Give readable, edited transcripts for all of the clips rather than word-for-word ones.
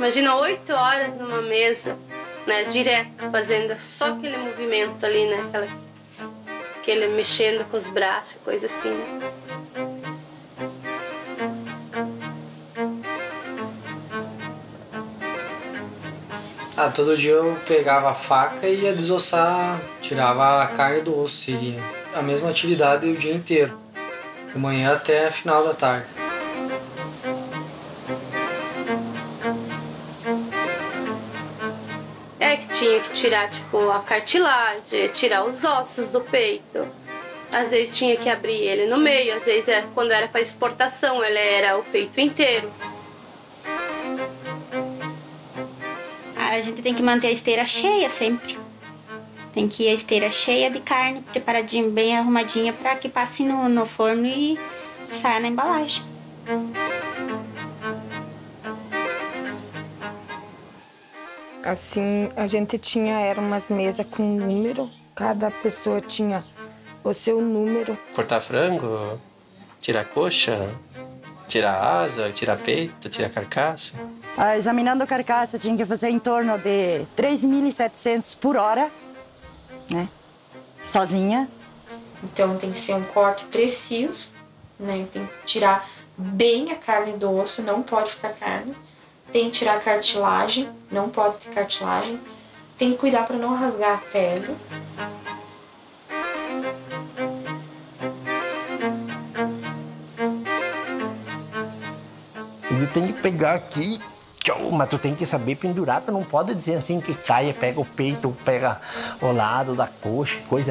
Imagina 8 horas numa mesa, né, direto, fazendo só aquele movimento ali, né, aquele mexendo com os braços, coisa assim, né? Todo dia eu pegava a faca e ia desossar, tirava a carne do osso, seria a mesma atividade o dia inteiro, de manhã até final da tarde. Que tinha que tirar, tipo, a cartilagem, tirar os ossos do peito. Às vezes tinha que abrir ele no meio, às vezes quando era para exportação, ele era o peito inteiro. A gente tem que manter a esteira cheia sempre. Tem que ir a esteira cheia de carne, preparadinha, bem arrumadinha, para que passe no forno e saia na embalagem. Assim, a gente eram umas mesas com número, cada pessoa tinha o seu número. Cortar frango, tirar coxa, tirar asa, tirar peito, tirar carcaça. Examinando a carcaça, tinha que fazer em torno de 3.700 por hora, né? Sozinha. Então tem que ser um corte preciso, né? Tem que tirar bem a carne do osso, não pode ficar carne. Tem que tirar a cartilagem, não pode ter cartilagem. Tem que cuidar para não rasgar a pele. Ele tem que pegar aqui, mas tu tem que saber pendurar, tu não pode dizer assim que caia, pega o peito, pega o lado da coxa, coisa.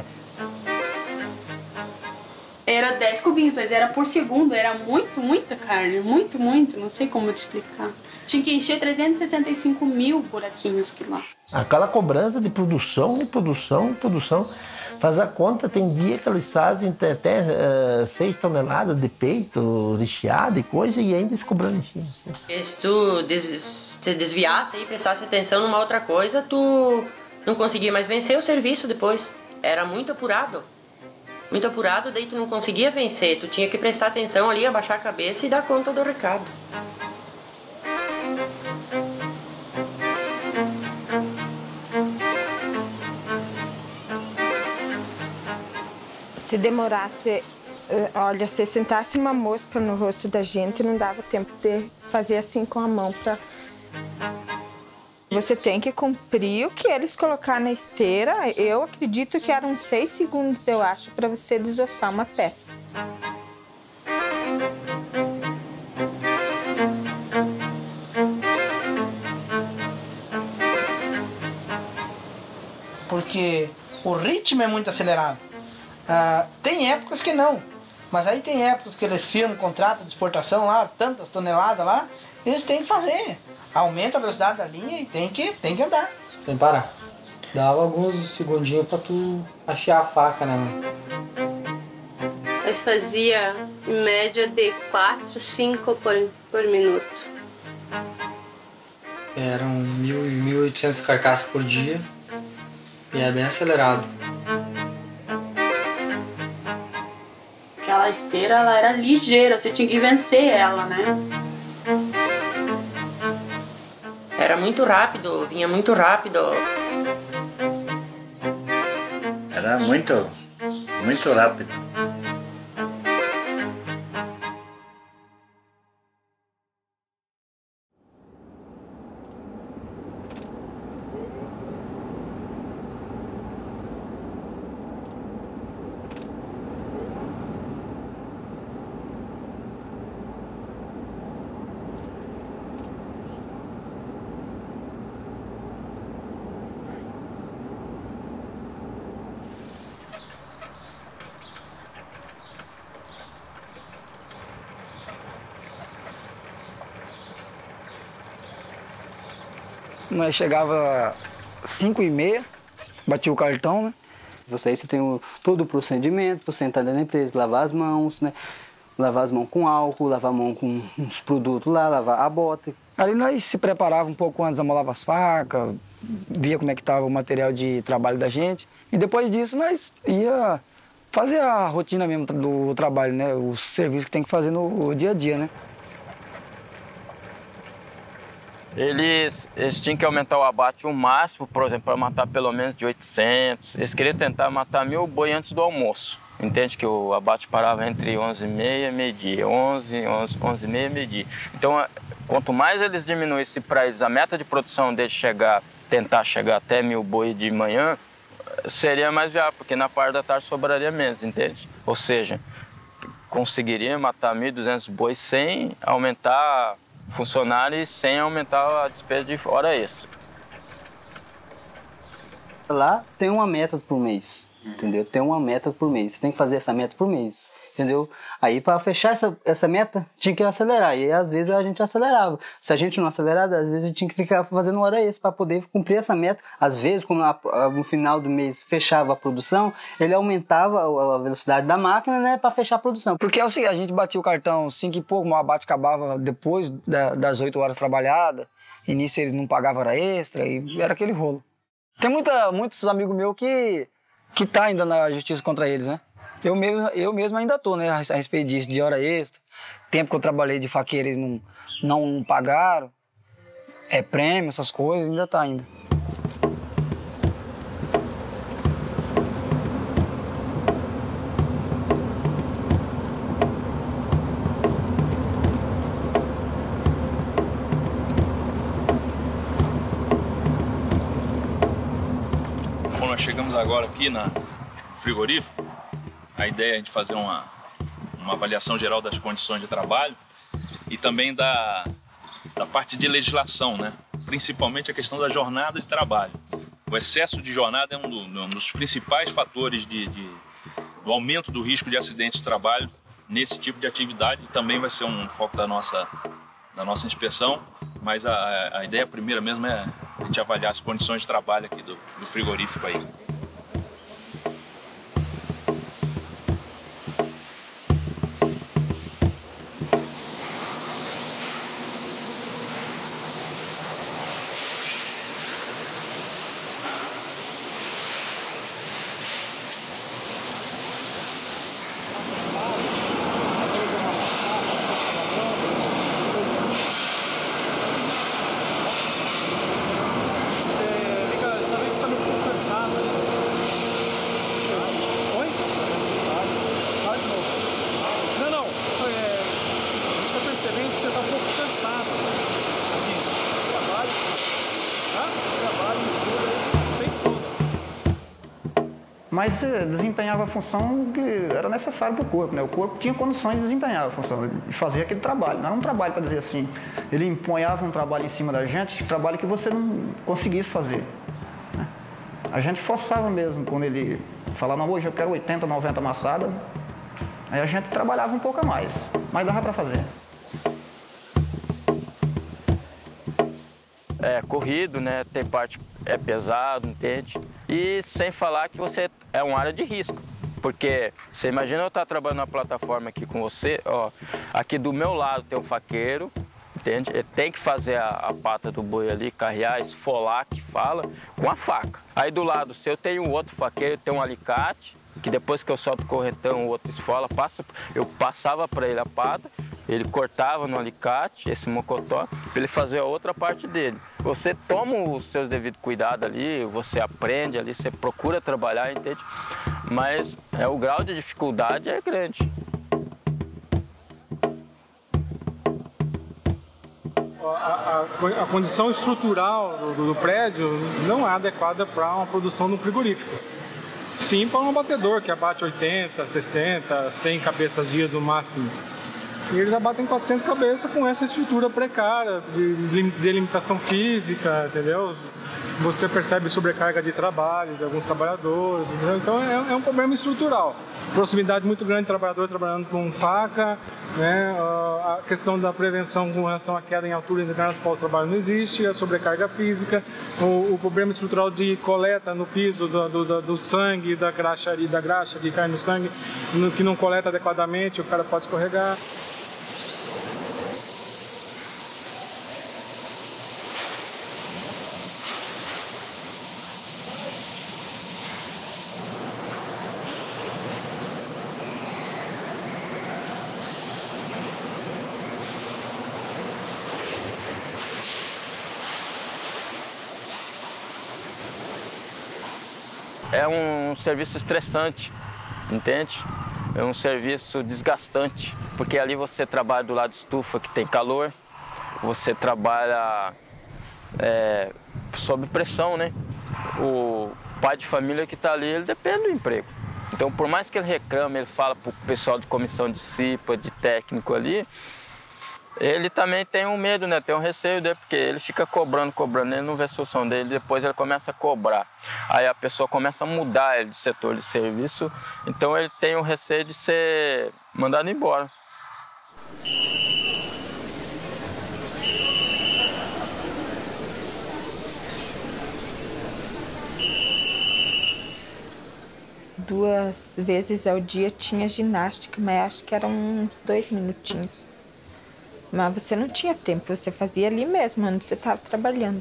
Era 10 cubinhos, mas era por segundo, era muita carne, muito, não sei como te explicar. Tinha que encher 365 mil buraquinhos aquilo lá. Aquela cobrança de produção, faz a conta, tem dia que eles fazem até 6 toneladas de peito recheado e coisa, e ainda se cobrando em cima. Se tu se desviasse e prestasse atenção numa outra coisa, tu não conseguia mais vencer o serviço depois. Era muito apurado, daí tu não conseguia vencer, tu tinha que prestar atenção ali, abaixar a cabeça e dar conta do recado. Se demorasse, olha, se sentasse uma mosca no rosto da gente, não dava tempo de fazer assim com a mão para... Você tem que cumprir o que eles colocar na esteira. Eu acredito que eram 6 segundos, eu acho, para você desossar uma peça. Porque o ritmo é muito acelerado. Tem épocas que não, mas aí tem épocas que eles firmam contrato de exportação lá, tantas toneladas lá, eles têm que fazer. Aumenta a velocidade da linha e tem que andar. Sem parar. Dava alguns segundinhos pra tu afiar a faca, né? Mas fazia em média de 4, 5 por minuto. Eram 1.800 carcaças por dia e é bem acelerado. Aquela esteira, ela era ligeira, você tinha que vencer ela, né? Era muito rápido, vinha muito rápido. Era muito rápido. Nós chegava às 5h30, batia o cartão, né? Você tem todo o procedimento, você entrar dentro da empresa, lavar as mãos, né? Lavar as mãos com álcool, lavar a mão com uns produtos lá, lavar a bota. Ali nós se preparava um pouco antes, amolava as facas, via como é que estava o material de trabalho da gente. E depois disso nós ia fazer a rotina mesmo do trabalho, né? Os serviços que tem que fazer no dia a dia, né? Eles tinham que aumentar o abate o máximo, por exemplo, para matar pelo menos de 800. Eles queriam tentar matar 1000 boi antes do almoço. Entende que o abate parava entre 11h30 e meio-dia, 11h30 e meio-dia. Então, quanto mais eles diminuíssem para eles a meta de produção deles tentar chegar até 1000 boi de manhã, seria mais viável, porque na parte da tarde sobraria menos, entende? Ou seja, conseguiria matar 1.200 bois sem aumentar funcionários e sem aumentar a despesa de hora extra. Lá tem uma meta por mês, entendeu? Tem uma meta por mês, você tem que fazer essa meta por mês, entendeu? Aí para fechar essa meta, tinha que acelerar, e às vezes a gente acelerava. Se a gente não acelerava, às vezes a gente tinha que ficar fazendo hora extra para poder cumprir essa meta. Às vezes, quando no final do mês fechava a produção, ele aumentava a velocidade da máquina, né, para fechar a produção. Porque é o seguinte, a gente batia o cartão 5 e pouco, o abate acabava depois das 8 horas trabalhadas, e nisso eles não pagavam hora extra, e era aquele rolo. Tem muitos amigos meus que tá ainda na justiça contra eles, né? Eu mesmo ainda tô, né, a respeito disso, de hora extra. Tempo que eu trabalhei de faqueiro, eles não pagaram. Prêmio, essas coisas, ainda tá ainda. Bom, nós chegamos agora aqui no frigorífico. A ideia é a gente fazer uma avaliação geral das condições de trabalho e também da parte de legislação, né? Principalmente a questão da jornada de trabalho. O excesso de jornada é um dos principais fatores do aumento do risco de acidentes de trabalho nesse tipo de atividade, e também vai ser um foco da nossa inspeção, mas a ideia primeira mesmo é a gente avaliar as condições de trabalho aqui do frigorífico aí. Mas desempenhava a função que era necessária para o corpo, né? O corpo tinha condições de desempenhar a função, de fazer aquele trabalho. Não era um trabalho para dizer assim, ele empunhava um trabalho em cima da gente, trabalho que você não conseguisse fazer, né? A gente forçava mesmo, quando ele falava, não, hoje eu quero 80, 90 amassadas, aí a gente trabalhava um pouco a mais, mas dava para fazer. É corrido, né? Tem parte pesado, entende? E sem falar que você é uma área de risco, porque você imagina eu estar trabalhando na plataforma aqui com você, ó, aqui do meu lado tem um faqueiro, entende? Ele tem que fazer a pata do boi ali, carrear, esfolar, que fala, com a faca. Aí do lado seu tem um outro faqueiro, tem um alicate, que depois que eu solto o correntão, o outro esfola, eu passava para ele a pata, ele cortava no alicate, esse mocotó, para ele fazer a outra parte dele. Você toma os seus devidos cuidados ali, você aprende ali, você procura trabalhar, entende? Mas o grau de dificuldade é grande. A condição estrutural do prédio não é adequada para uma produção no frigorífico. Sim, para um abatedor que abate 80, 60, 100 cabeças dias no máximo. E eles abatem 400 cabeças com essa estrutura precária de delimitação física, entendeu? Você percebe sobrecarga de trabalho de alguns trabalhadores, entendeu? Então é um problema estrutural. Proximidade muito grande de trabalhadores trabalhando com faca, né? A questão da prevenção com relação à queda em altura e internas pós-trabalho não existe, a sobrecarga física, o problema estrutural de coleta no piso do sangue, da graxa que cai no sangue, que não coleta adequadamente, o cara pode escorregar. é um serviço estressante, entende? É um serviço desgastante, porque ali você trabalha do lado de estufa que tem calor, você trabalha sob pressão, né? O pai de família que está ali, ele depende do emprego. Então, por mais que ele reclame, ele fala para o pessoal de comissão de CIPA, de técnico ali, ele também tem um medo, né? Tem um receio dele, porque ele fica cobrando, ele não vê a solução dele, depois ele começa a cobrar. Aí a pessoa começa a mudar ele de setor de serviço, então ele tem o receio de ser mandado embora. Duas vezes ao dia tinha ginástica, mas acho que eram uns 2 minutinhos. Mas você não tinha tempo, você fazia ali mesmo, onde você estava trabalhando.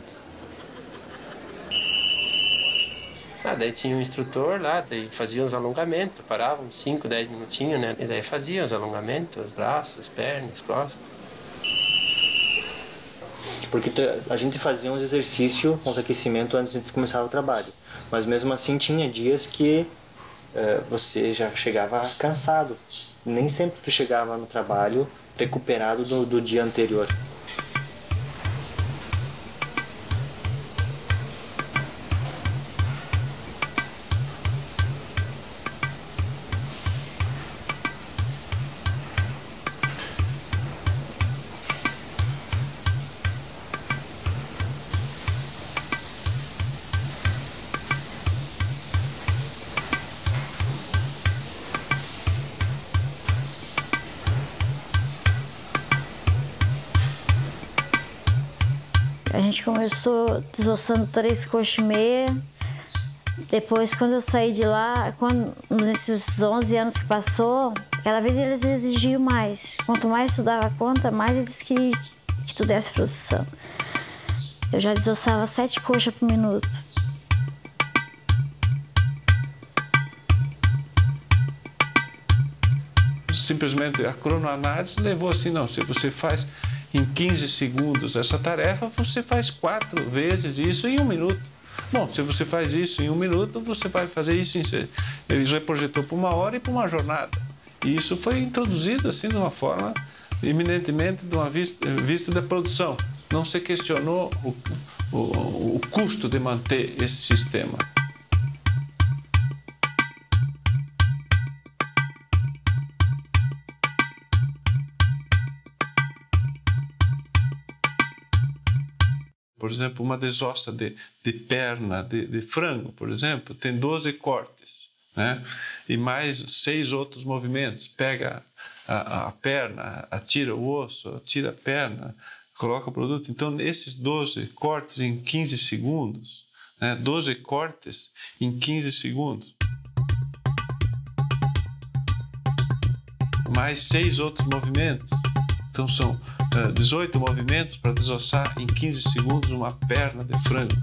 Daí tinha um instrutor lá, daí fazia uns alongamentos, paravam 5, 10 minutinhos, né? E daí fazia os alongamentos, os braços, pernas, costas. Porque a gente fazia uns exercícios, uns aquecimentos antes de começar o trabalho. Mas mesmo assim tinha dias que você já chegava cansado. Nem sempre tu chegava no trabalho recuperado do dia anterior. A gente começou desossando 3 coxas e meia. Depois, quando eu saí de lá, nesses 11 anos que passou, cada vez eles exigiam mais. Quanto mais tu dava conta, mais eles queriam que tu desse produção. Eu já desossava 7 coxas por minuto. Simplesmente a cronoanálise levou assim, não, se você faz em 15 segundos essa tarefa, você faz 4 vezes isso em 1 minuto. Bom, se você faz isso em 1 minuto, você vai fazer isso em... Ele já projetou para 1 hora e para uma jornada. E isso foi introduzido assim de uma forma eminentemente de uma vista da produção. Não se questionou o custo de manter esse sistema. Por exemplo, uma desossa de perna de frango, por exemplo, tem 12 cortes, né? E mais 6 outros movimentos. Pega a perna, atira o osso, atira a perna, coloca o produto. Então, esses 12 cortes em 15 segundos, né? 12 cortes em 15 segundos. Mais 6 outros movimentos. Então, são 18 movimentos para desossar em 15 segundos uma perna de frango.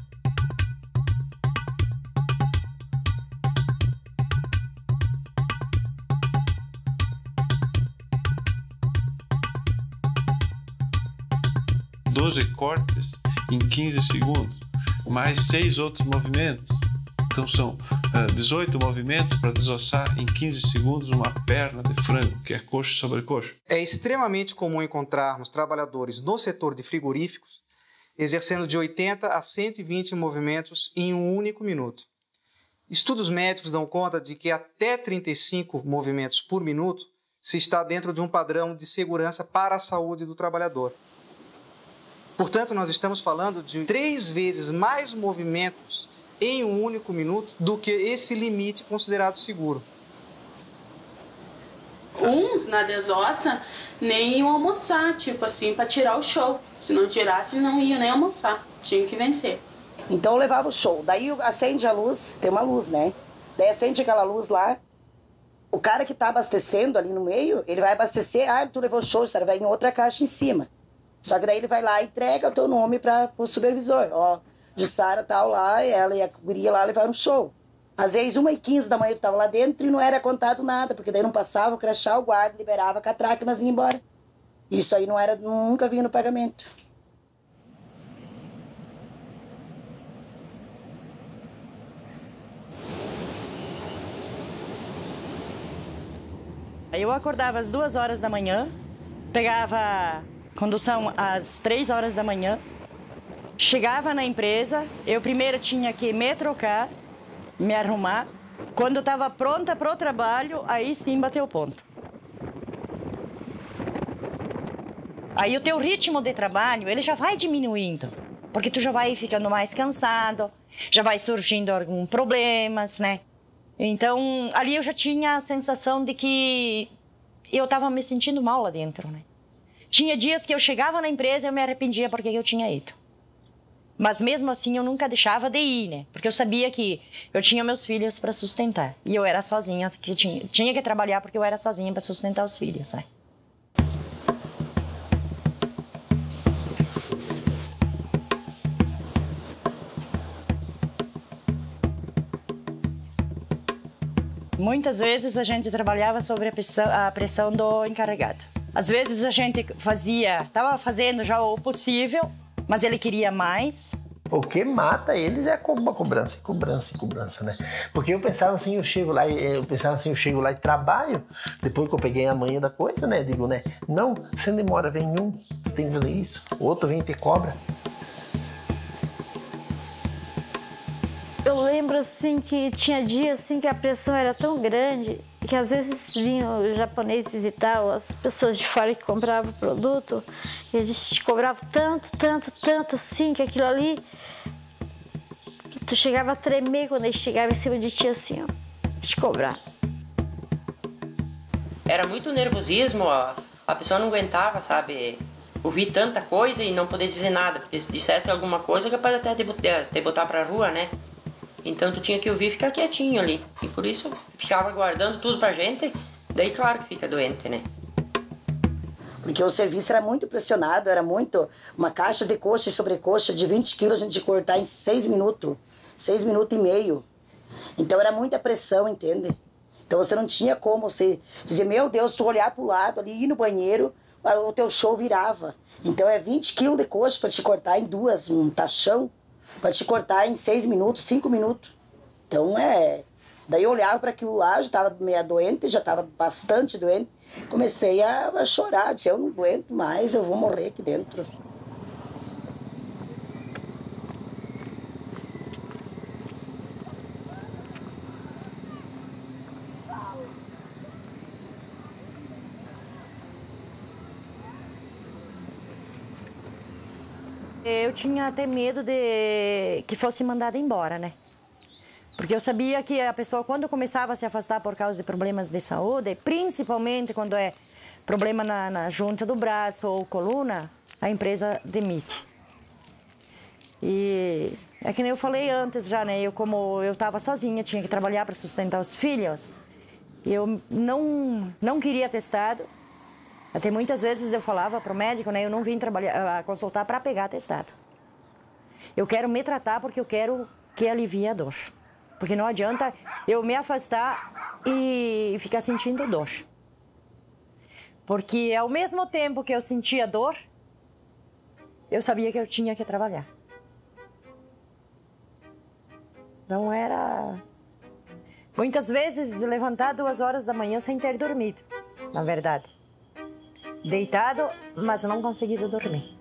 Doze cortes em 15 segundos, mais 6 outros movimentos. Então são 18 movimentos para desossar em 15 segundos uma perna de frango, que é coxa sobre coxa. É extremamente comum encontrarmos trabalhadores no setor de frigoríficos exercendo de 80 a 120 movimentos em um único minuto. Estudos médicos dão conta de que até 35 movimentos por minuto se está dentro de um padrão de segurança para a saúde do trabalhador. Portanto, nós estamos falando de 3 vezes mais movimentos em um único minuto do que esse limite considerado seguro. Uns na desossa nem iam almoçar, tipo assim, para tirar o show. Se não tirasse, não ia nem almoçar. Tinha que vencer. Então eu levava o show. Daí acende a luz, tem uma luz, né? Daí acende aquela luz lá. O cara que tá abastecendo ali no meio, ele vai abastecer. Ah, tu levou show, você vai em outra caixa em cima. Só que daí ele vai lá e entrega o teu nome para o supervisor. Ó, Jussara tal lá, ela e a guria lá levaram um show. Às vezes 1h15 da manhã eu tava lá dentro e não era contado nada, porque daí não passava o crachá, o guarda liberava a catraca e nós ia embora. Isso aí nunca vinha no pagamento. Eu acordava às 2 horas da manhã, pegava condução às 3 horas da manhã, chegava na empresa, eu primeiro tinha que me trocar, me arrumar. Quando eu estava pronta para o trabalho, aí sim bateu o ponto. Aí o teu ritmo de trabalho, ele já vai diminuindo, porque tu já vai ficando mais cansado, já vai surgindo alguns problemas, né? Então, ali eu já tinha a sensação de que eu estava me sentindo mal lá dentro, né? Tinha dias que eu chegava na empresa e eu me arrependia porque eu tinha ido. Mas mesmo assim eu nunca deixava de ir, né? Porque eu sabia que eu tinha meus filhos para sustentar. E eu era sozinha, que tinha que trabalhar porque eu era sozinha para sustentar os filhos, né? Muitas vezes a gente trabalhava sobre a pressão do encarregado. Às vezes a gente estava fazendo já o possível, mas ele queria mais. O que mata eles é a cobrança, né? Porque eu pensava assim, eu chego lá e trabalho, depois que eu peguei a manha da coisa, né? Digo, né? Não, você demora, vem um, tem que fazer isso, o outro vem e te cobra. Eu lembro assim que tinha dias assim que a pressão era tão grande que às vezes vinham os japoneses visitar, as pessoas de fora que compravam produto, e eles te cobravam tanto assim que aquilo ali tu chegava a tremer quando eles chegavam em cima de ti assim, ó, te cobrar. Era muito nervosismo, ó. A pessoa não aguentava, sabe, ouvir tanta coisa e não poder dizer nada, porque se dissesse alguma coisa capaz até de botar pra rua, né? Então tu tinha que ouvir e ficar quietinho ali. E por isso ficava guardando tudo pra gente. Daí claro que fica doente, né? Porque o serviço era muito pressionado, era muito... Uma caixa de coxa e sobrecoxa de 20 quilos a gente ia cortar em 6 minutos. 6 minutos e meio. Então era muita pressão, entende? Então você não tinha como você dizer, meu Deus, tu olhar pro lado ali, ir no banheiro, o teu show virava. Então é 20 quilos de coxa pra te cortar em 2, um tachão. Pra te cortar em 6 minutos, 5 minutos. Então Daí eu olhava para aquilo lá, já estava meio doente, já estava bastante doente. Comecei a chorar, disse, eu não aguento mais, eu vou morrer aqui dentro. Eu tinha até medo de que fosse mandada embora, né? Porque eu sabia que a pessoa, quando começava a se afastar por causa de problemas de saúde, principalmente quando é problema na junta do braço ou coluna, a empresa demite. E é que nem eu falei antes já, né? Como eu estava sozinha, tinha que trabalhar para sustentar os filhos, eu não queria atestado. Até muitas vezes eu falava para o médico, né? Eu não vim consultar para pegar atestado. Eu quero me tratar porque eu quero que alivie a dor. Porque não adianta eu me afastar e ficar sentindo dor. Porque ao mesmo tempo que eu sentia dor, eu sabia que eu tinha que trabalhar. Não era... Muitas vezes levantar 2 horas da manhã sem ter dormido, na verdade. Deitado, mas não conseguido dormir.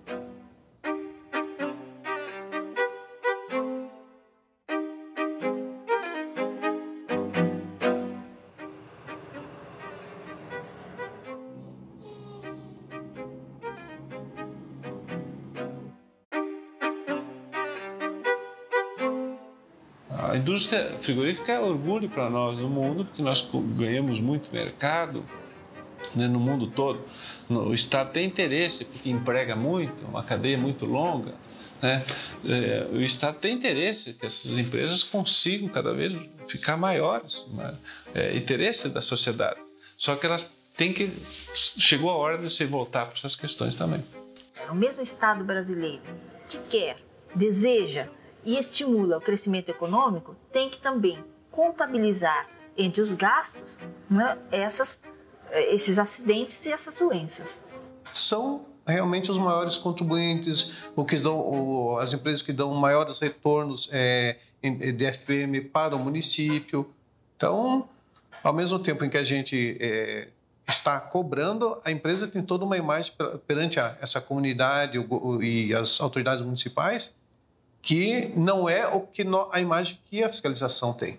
A indústria frigorífica é orgulho para nós no mundo, porque nós ganhamos muito mercado, né, no mundo todo. O Estado tem interesse, porque emprega muito, uma cadeia muito longa, né? O Estado tem interesse que essas empresas consigam cada vez ficar maiores, né? É interesse da sociedade. Só que elas têm que... Chegou a hora de se voltar para essas questões também. O mesmo Estado brasileiro que quer, deseja e estimula o crescimento econômico tem que também contabilizar entre os gastos, né, esses acidentes e essas doenças. São realmente os maiores contribuintes, as empresas que dão maiores retornos de FM para o município. Então, ao mesmo tempo em que a gente está cobrando, a empresa tem toda uma imagem perante essa comunidade e as autoridades municipais que não é a imagem que a fiscalização tem.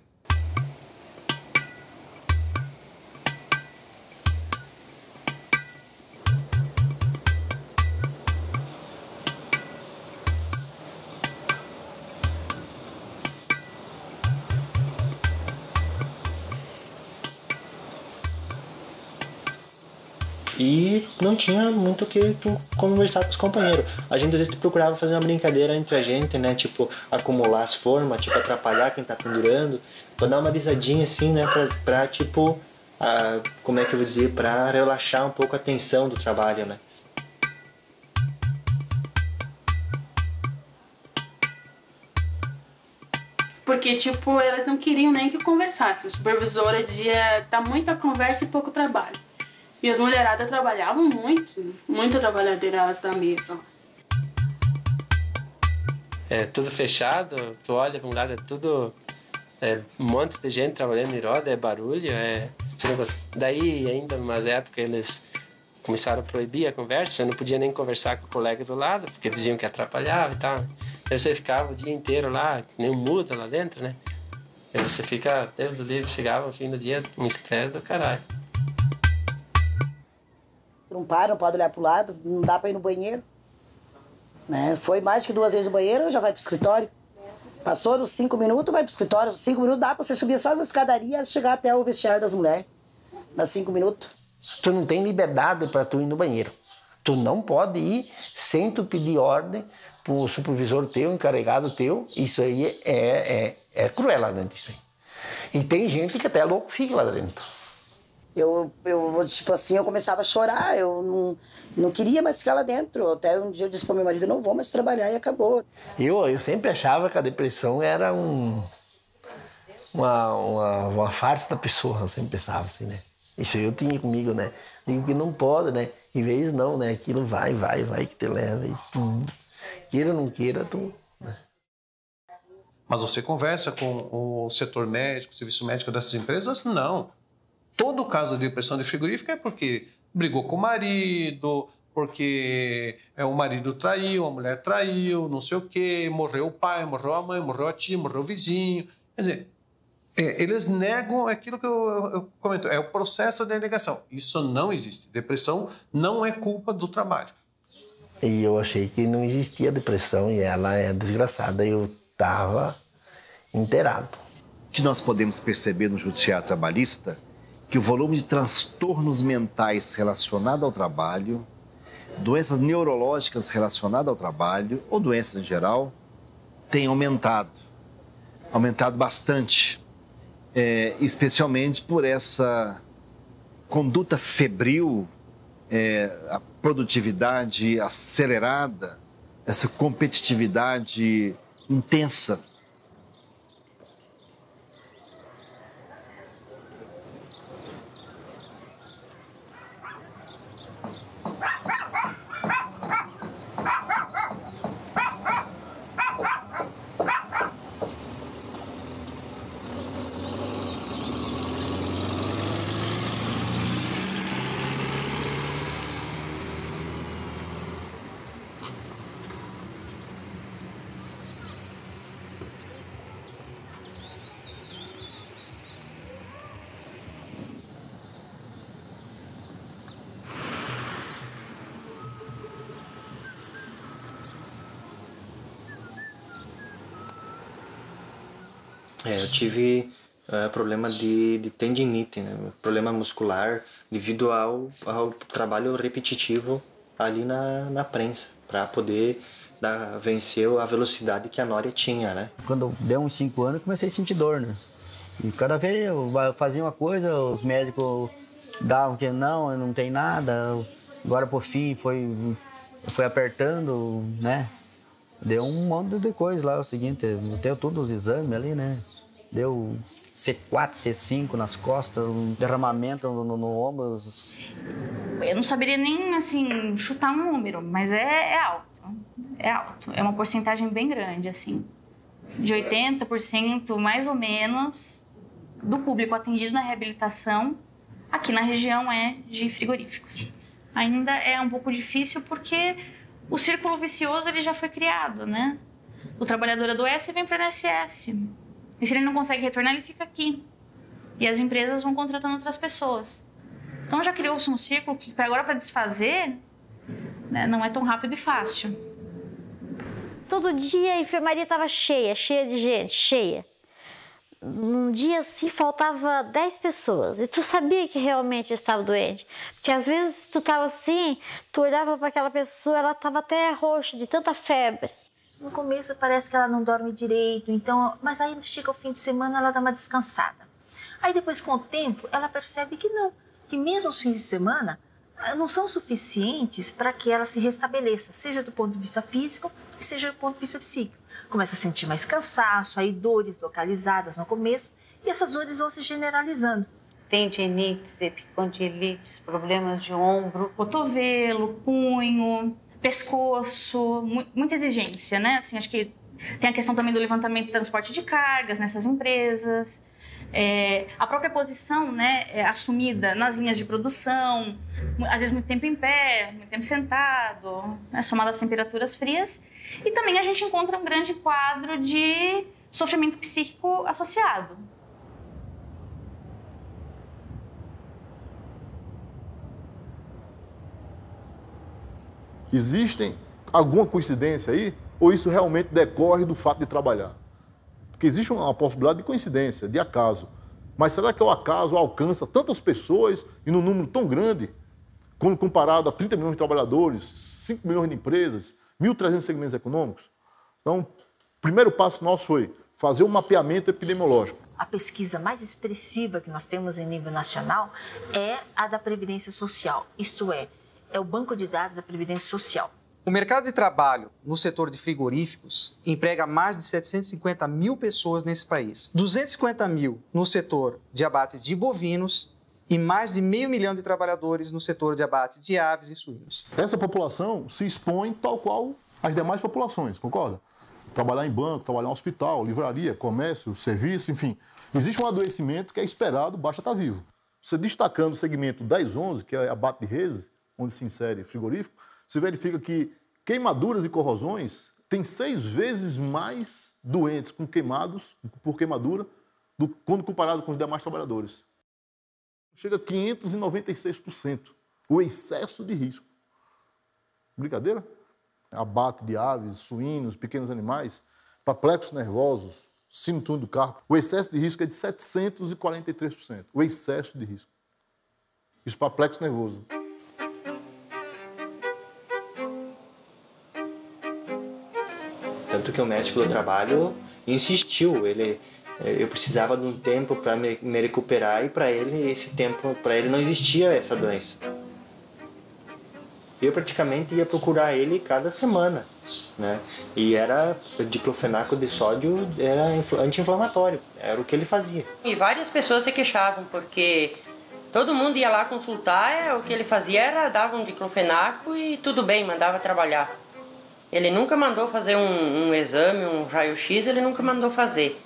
E não tinha muito o que tu conversar com os companheiros. A gente às vezes procurava fazer uma brincadeira entre a gente, né? Tipo, acumular as formas, tipo, atrapalhar quem tá pendurando, pra dar uma risadinha assim, né? Pra tipo, como é que eu vou dizer? Pra relaxar um pouco a tensão do trabalho, né? Porque, tipo, elas não queriam nem que conversasse. A supervisora dizia, tá muita conversa e pouco trabalho. E as mulheradas trabalhavam muito trabalhadeiras da mesa. É tudo fechado, tu olha para um lado, é tudo... um monte de gente trabalhando em roda, é barulho, Daí, ainda umas épocas, eles começaram a proibir a conversa, você não podia nem conversar com o colega do lado, porque diziam que atrapalhava e tal. Aí você ficava o dia inteiro lá, nem muda lá dentro, né? Aí você fica, Deus do livre, chegava no fim do dia, um estresse do caralho. Não pode olhar pro lado, não dá pra ir no banheiro. Né? Foi mais que 2 vezes no banheiro, já vai pro escritório. Passou nos 5 minutos, vai pro escritório. 5 minutos dá pra você subir só as escadarias e chegar até o vestiário das mulheres. Nas 5 minutos. Tu não tem liberdade para tu ir no banheiro. Tu não pode ir sem tu pedir ordem pro supervisor teu, encarregado teu. Isso aí é cruel lá dentro. Isso aí. E tem gente que até louco fica lá dentro. Eu tipo assim, eu começava a chorar, eu não queria mais ficar lá dentro. Até um dia eu disse pro meu marido, não vou mais trabalhar, e acabou. Eu sempre achava que a depressão era uma farsa da pessoa, eu sempre pensava assim, né? Isso eu tinha comigo, né? Digo que não pode, né? Em vez não, né? Aquilo vai que te leva. E queira ou não queira, tu... Né? Mas você conversa com o setor médico, o serviço médico dessas empresas? Não. Todo caso de depressão de frigorífico é porque brigou com o marido, porque o marido traiu, a mulher traiu, não sei o quê, morreu o pai, morreu a mãe, morreu a tia, morreu o vizinho. Quer dizer, eles negam aquilo que eu comento, é o processo de negação. Isso não existe. Depressão não é culpa do trabalho. E eu achei que não existia depressão e ela é desgraçada. Eu estava inteirado. O que nós podemos perceber no judiciário trabalhista que o volume de transtornos mentais relacionados ao trabalho, doenças neurológicas relacionadas ao trabalho, ou doenças em geral, tem aumentado bastante, especialmente por essa conduta febril, a produtividade acelerada, essa competitividade intensa. Eu tive problema de tendinite, né? Problema muscular devido ao trabalho repetitivo ali na prensa, para poder vencer a velocidade que a Nória tinha, né? Quando deu uns 5 anos, eu comecei a sentir dor, né? E cada vez eu fazia uma coisa, os médicos davam que não tem nada. Agora, por fim, foi apertando, né? Deu um monte de coisa lá, é o seguinte, deu todos os exames ali, né? Deu C4, C5 nas costas, um derramamento no ombro. Eu não saberia nem, assim, chutar um número, mas é alto. É alto. É uma porcentagem bem grande, assim. De 80%, mais ou menos, do público atendido na reabilitação Aqui na região é de frigoríficos. Ainda é um pouco difícil porque o círculo vicioso ele já foi criado, né? O trabalhador adoece e vem para o INSS. E se ele não consegue retornar, ele fica aqui. E as empresas vão contratando outras pessoas. Então já criou-se um círculo que agora para desfazer, né, não é tão rápido e fácil. Todo dia a enfermaria estava cheia de gente, cheia. Num dia assim faltava 10 pessoas e tu sabia que realmente estava doente, porque às vezes tu estava assim, tu olhava para aquela pessoa, ela estava até roxa de tanta febre. No começo parece que ela não dorme direito, então, mas aí chega o fim de semana ela dá uma descansada. Aí depois com o tempo ela percebe que não, que mesmo os fins de semana não são suficientes para que ela se restabeleça, seja do ponto de vista físico e seja do ponto de vista psíquico. Começa a sentir mais cansaço, aí dores localizadas no começo, e essas dores vão se generalizando. Tendinites, epicondilites, problemas de ombro, cotovelo, punho, pescoço, muita exigência, né? Assim, acho que tem a questão também do levantamento e transporte de cargas nessas empresas, a própria posição, né, assumida nas linhas de produção, às vezes muito tempo em pé, muito tempo sentado, né, somado às temperaturas frias. E também a gente encontra um grande quadro de sofrimento psíquico associado. Existem alguma coincidência aí? Ou isso realmente decorre do fato de trabalhar? Porque existe uma possibilidade de coincidência, de acaso. Mas será que o acaso alcança tantas pessoas e num número tão grande, quando comparado a 30 milhões de trabalhadores, 5 milhões de empresas, 1.300 segmentos econômicos? Então, o primeiro passo nosso foi fazer um mapeamento epidemiológico. A pesquisa mais expressiva que nós temos em nível nacional é a da Previdência Social, isto é o banco de dados da Previdência Social. O mercado de trabalho no setor de frigoríficos emprega mais de 750 mil pessoas nesse país. 250 mil no setor de abate de bovinos e mais de 500 mil de trabalhadores no setor de abate de aves e suínos. Essa população se expõe tal qual as demais populações, concorda? Trabalhar em banco, trabalhar em hospital, livraria, comércio, serviço, enfim. Existe um adoecimento que é esperado, basta estar vivo. Você destacando o segmento 10-11, que é abate de reses, onde se insere frigorífico, se verifica que queimaduras e corrosões têm 6 vezes mais doentes com queimados, por queimadura, quando comparado com os demais trabalhadores. Chega a 596%. O excesso de risco. Brincadeira? Abate de aves, suínos, pequenos animais, perplexos nervosos, síndrome do túnel do carpo. O excesso de risco é de 743%. O excesso de risco. Isso perplexo nervoso. Tanto que o médico do trabalho insistiu, eu precisava de um tempo para me recuperar e para ele esse tempo, para ele não existia essa doença. Eu praticamente ia procurar ele cada semana, né? E era diclofenaco de sódio, era anti-inflamatório, era o que ele fazia. E várias pessoas se queixavam porque todo mundo ia lá consultar, o que ele fazia era dava um diclofenaco e tudo bem, mandava trabalhar. Ele nunca mandou fazer um exame, um raio-x, ele nunca mandou fazer.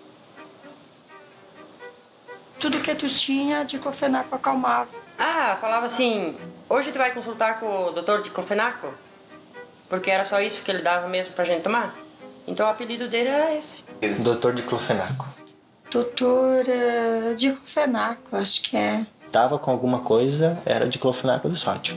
tudo que tu tinha, diclofenaco acalmava. Ah, falava assim, hoje tu vai consultar com o doutor diclofenaco? Porque era só isso que ele dava mesmo pra gente tomar? Então o apelido dele era esse. Doutor diclofenaco. Doutor diclofenaco, acho que é. Tava com alguma coisa, era diclofenaco de sódio.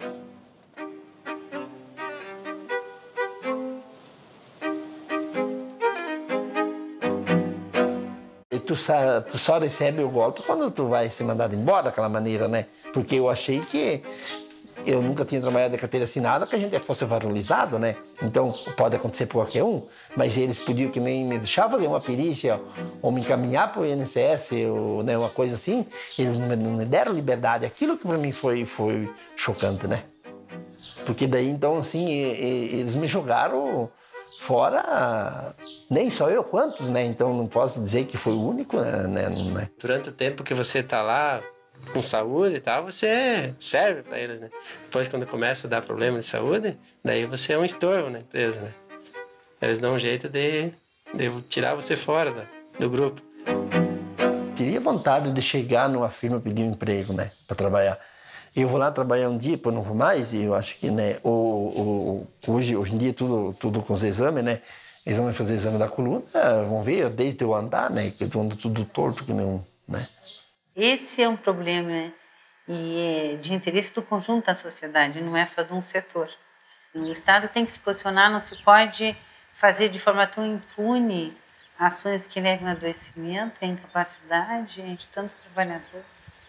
E tu só recebe o golpe quando tu vai ser mandado embora daquela maneira, né? Porque eu achei que eu nunca tinha trabalhado de carteira assinada, que a gente fosse valorizado, né? Então, pode acontecer por qualquer um, mas eles podiam que nem me deixar fazer uma perícia ou me encaminhar para o INSS, ou né, uma coisa assim. Eles não me deram liberdade. Aquilo que para mim foi chocante, né? Porque daí, então, assim, eles me jogaram fora, nem só eu, quantos, né? Então, não posso dizer que foi o único, né? Durante o tempo que você tá lá, com saúde e tal, você serve para eles, né? Depois, quando começa a dar problema de saúde, daí você é um estorvo na empresa, né? Eles dão um jeito de tirar você fora do grupo. teria vontade de chegar numa firma e pedir um emprego, né, para trabalhar. Eu vou lá trabalhar um dia, depois não vou mais, e eu acho que, né, hoje em dia tudo com os exames, né, eles vão fazer exame da coluna, vão ver desde eu andar, né, que eu ando tudo torto, que não, né. Esse é um problema e é de interesse do conjunto da sociedade, não é só de um setor. O Estado tem que se posicionar, não se pode fazer de forma tão impune ações que levem ao adoecimento, à incapacidade de tantos trabalhadores.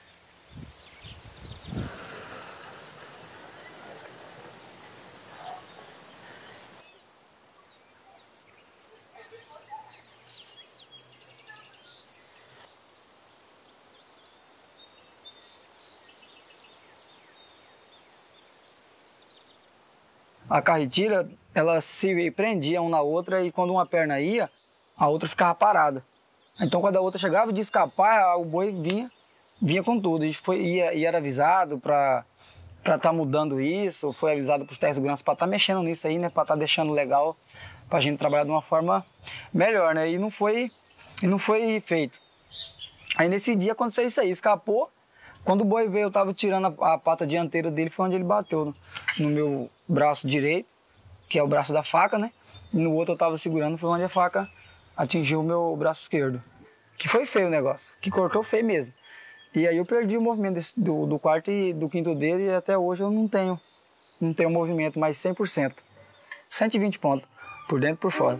A carretilha, ela se prendia uma na outra e quando uma perna ia, a outra ficava parada. Então quando a outra chegava de escapar, o boi vinha com tudo. E era avisado para estar mudando isso, foi avisado para os técnicos de segurança para estar mexendo nisso aí, né? Para estar deixando legal, para a gente trabalhar de uma forma melhor, né? E não foi feito. Aí nesse dia aconteceu isso aí, escapou. Quando o boi veio, eu estava tirando a pata dianteira dele, foi onde ele bateu no meu braço direito, que é o braço da faca, né? E no outro eu estava segurando, foi onde a faca atingiu o meu braço esquerdo. Que foi feio o negócio, que cortou feio mesmo. E aí eu perdi o movimento do quarto e do quinto dedo e até hoje eu não tenho movimento mais 100%. 120 pontos, por dentro e por fora.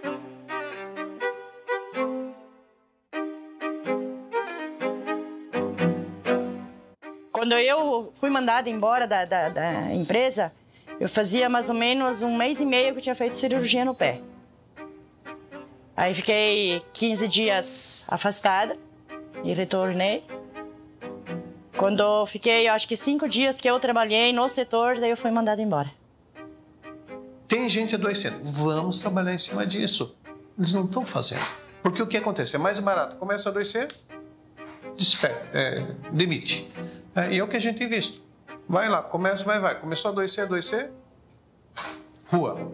Quando eu fui mandada embora da empresa, eu fazia mais ou menos 1 mês e meio que eu tinha feito cirurgia no pé. Aí fiquei 15 dias afastada e retornei. Quando eu fiquei, acho que 5 dias que eu trabalhei no setor, daí eu fui mandada embora. Tem gente adoecendo. Vamos trabalhar em cima disso. Eles não estão fazendo. Porque o que acontece? É mais barato. Começa a adoecer, demite. E é o que a gente tem visto. Vai lá, começa, vai. Começou a adoecer, rua.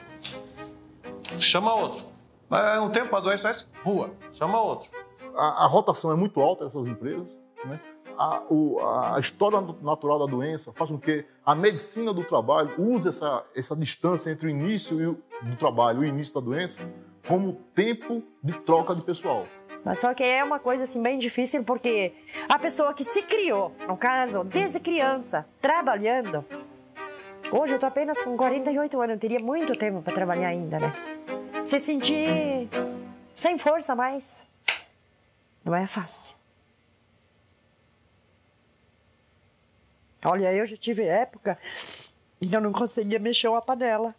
Chama outro. Vai um tempo, adoece, rua. Chama outro. A rotação é muito alta nessas empresas, né? A história natural da doença faz com que a medicina do trabalho use essa distância entre o início do trabalho e o início da doença como tempo de troca de pessoal. Mas só que é uma coisa assim bem difícil porque a pessoa que se criou, no caso, desde criança, trabalhando, hoje eu tô apenas com 48 anos, eu teria muito tempo para trabalhar ainda, né? Se sentir sem força mais, não é fácil. Olha, eu já tive época que eu não conseguia mexer uma panela.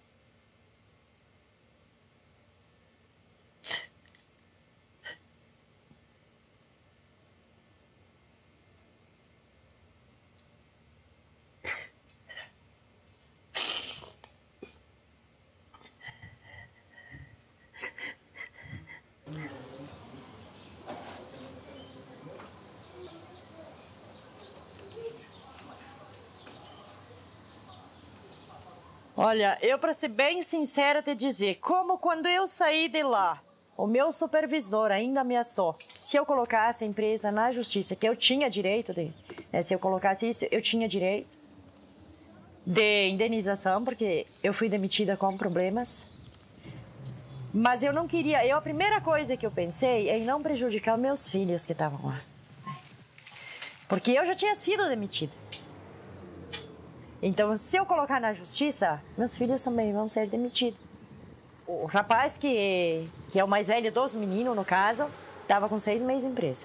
Olha, eu para ser bem sincera te dizer, como quando eu saí de lá, o meu supervisor ainda ameaçou, se eu colocasse a empresa na justiça, que eu tinha direito de, né, se eu colocasse isso, eu tinha direito de indenização, porque eu fui demitida com problemas. Mas eu não queria, a primeira coisa que eu pensei é em não prejudicar meus filhos que estavam lá. Porque eu já tinha sido demitida. Então, se eu colocar na justiça, meus filhos também vão ser demitidos. O rapaz, que é o mais velho dos meninos, no caso, estava com 6 meses de empresa.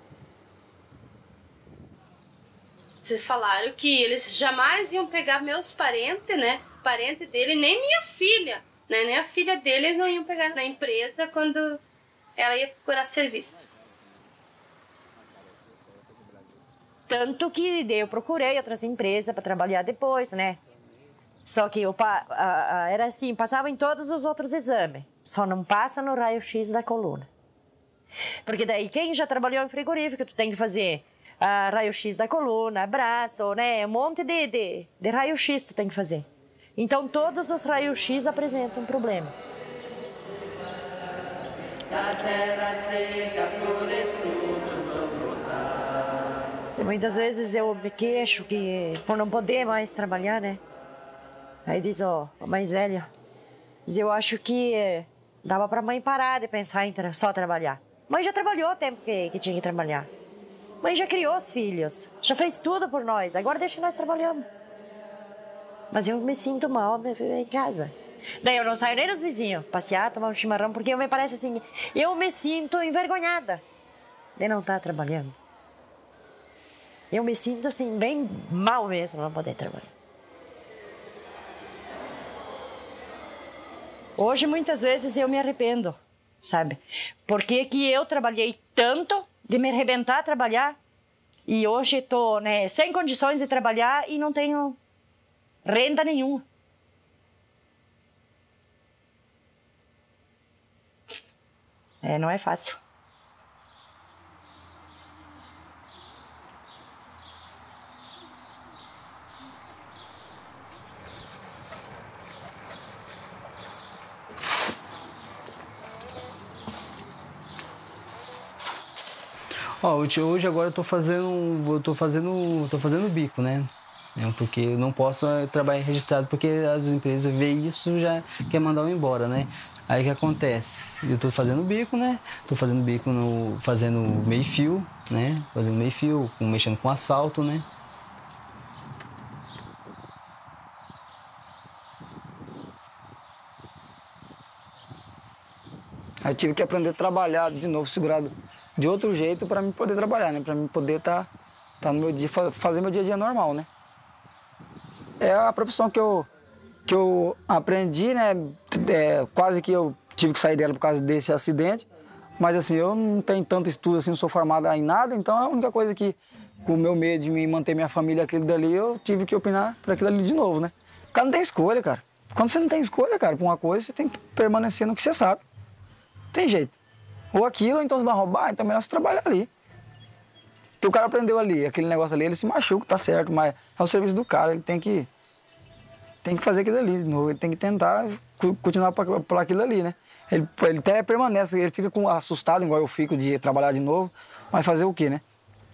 Vocês falaram que eles jamais iam pegar meus parentes, né? Parente dele, nem minha filha, né? Nem a filha dele eles não iam pegar na empresa quando ela ia procurar serviço. Tanto que eu procurei outras empresas para trabalhar depois, né? Só que era assim, passava em todos os outros exames, só não passa no raio-x da coluna. Porque daí quem já trabalhou em frigorífico, tu tem que fazer raio-x da coluna, braço, né? Um monte de raio-x tu tem que fazer. Então todos os raios-x apresentam problema. Da terra seca, flores tudo. E muitas vezes eu me queixo que por não poder mais trabalhar, né? Aí diz, ó, a mais velha, diz, eu acho que dava pra mãe parar de pensar em só trabalhar. Mãe já trabalhou o tempo que tinha que trabalhar. Mãe já criou os filhos, já fez tudo por nós, agora deixa nós trabalhando. Mas eu me sinto mal em casa. Daí eu não saio nem dos vizinhos, passear, tomar um chimarrão, porque me parece assim, eu me sinto envergonhada de não estar trabalhando. Eu me sinto assim, bem mal mesmo não poder trabalhar. Hoje, muitas vezes, eu me arrependo, sabe? Porque que eu trabalhei tanto de me arrebentar a trabalhar e hoje estou, né, sem condições de trabalhar e não tenho renda nenhuma. Não é fácil. Ó, hoje agora eu tô fazendo bico, né? Porque eu não posso trabalhar registrado, porque as empresas veem isso e já quer mandar eu embora, né? Aí o que acontece? Eu tô fazendo bico, né? Tô fazendo bico fazendo meio-fio, né? Fazendo meio-fio, mexendo com asfalto, né? Aí tive que aprender a trabalhar de novo, segurado de outro jeito para mim poder trabalhar, né? Para mim poder tá no meu dia, fazer meu dia a dia normal, né? É a profissão que eu aprendi, né? Quase que eu tive que sair dela por causa desse acidente. Mas assim, eu não tenho tanto estudo assim, não sou formado em nada, então a única coisa que, com o meu medo de me manter minha família aquilo dali, eu tive que opinar para aquilo ali de novo, né? O cara não tem escolha, cara. Quando você não tem escolha, cara, para uma coisa, você tem que permanecer no que você sabe. Tem jeito. Ou aquilo, ou então você vai roubar, então é melhor você trabalhar ali. Porque o cara aprendeu ali, aquele negócio ali, ele se machuca, tá certo, mas é o serviço do cara, ele tem que fazer aquilo ali de novo, ele tem que tentar continuar por aquilo ali, né? Ele até permanece, ele fica assustado, igual eu fico de trabalhar de novo, mas fazer o quê, né?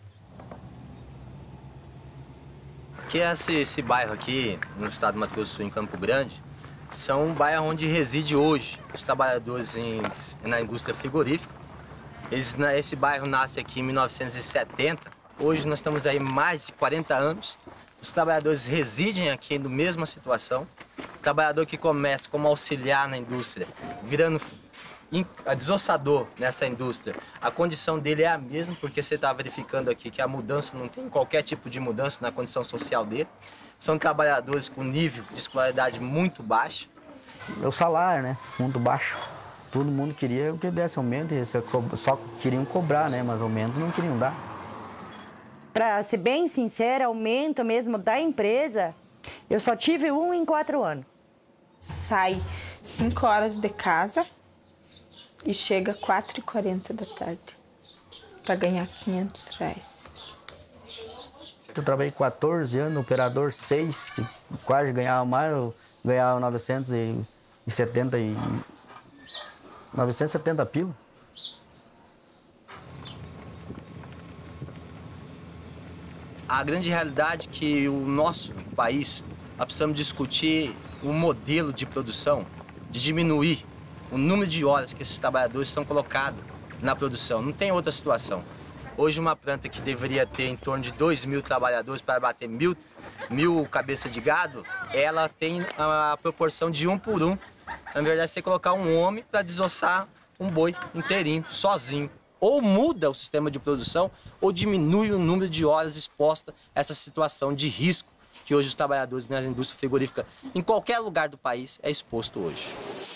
Que esse bairro aqui, no estado do Mato Grosso do Sul, em Campo Grande, são um bairro onde reside hoje os trabalhadores na indústria frigorífica. Esse bairro nasce aqui em 1970, hoje nós estamos aí mais de 40 anos. Os trabalhadores residem aqui na mesma situação. O trabalhador que começa como auxiliar na indústria, virando desossador nessa indústria, a condição dele é a mesma, porque você está verificando aqui que a mudança não tem qualquer tipo de mudança na condição social dele. São trabalhadores com nível de escolaridade muito baixo. Meu salário, né? Muito baixo. Todo mundo queria que desse aumento, só queriam cobrar, né? Mas aumento não queriam dar. Para ser bem sincera, aumento mesmo da empresa, eu só tive um em 4 anos. Sai 5 horas de casa e chega 4h40 da tarde para ganhar R$500. Eu trabalhei 14 anos, operador 6, que quase ganhava mais, eu ganhava 970 pila. A grande realidade é que o nosso país, nós precisamos discutir um modelo de produção, de diminuir o número de horas que esses trabalhadores são colocados na produção. Não tem outra situação. Hoje uma planta que deveria ter em torno de 2.000 trabalhadores para bater mil cabeças de gado, ela tem a proporção de 1 por 1. Na verdade, você colocar um homem para desossar um boi inteirinho, sozinho. Ou muda o sistema de produção, ou diminui o número de horas expostas a essa situação de risco que hoje os trabalhadores na indústria frigorífica, em qualquer lugar do país, é exposto hoje.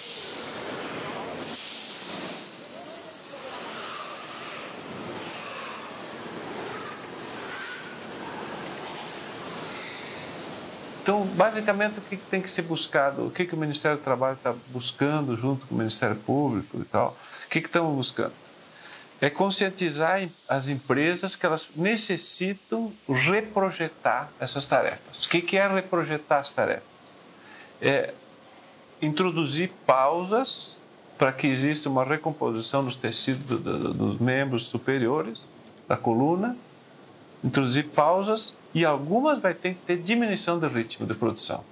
Então, basicamente, o que tem que ser buscado? O que o Ministério do Trabalho está buscando junto com o Ministério Público e tal? O que estamos buscando? É conscientizar as empresas que elas necessitam reprojetar essas tarefas. O que é reprojetar as tarefas? É introduzir pausas para que exista uma recomposição dos tecidos dos membros superiores da coluna introduzir pausas e algumas vai ter que ter diminuição do ritmo de produção.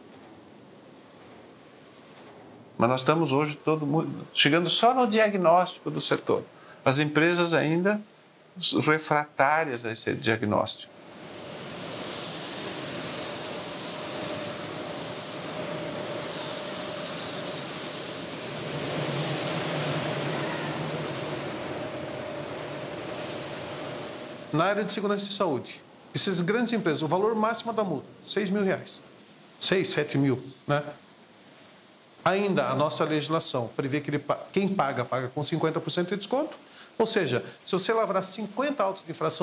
Mas nós estamos hoje chegando só no diagnóstico do setor. As empresas ainda refratárias a esse diagnóstico. Na área de segurança e saúde, essas grandes empresas, o valor máximo da multa, R$6.000. 6, 7 mil, né? Ainda a nossa legislação prevê que quem paga com 50% de desconto. Ou seja, se você lavrar 50 autos de infração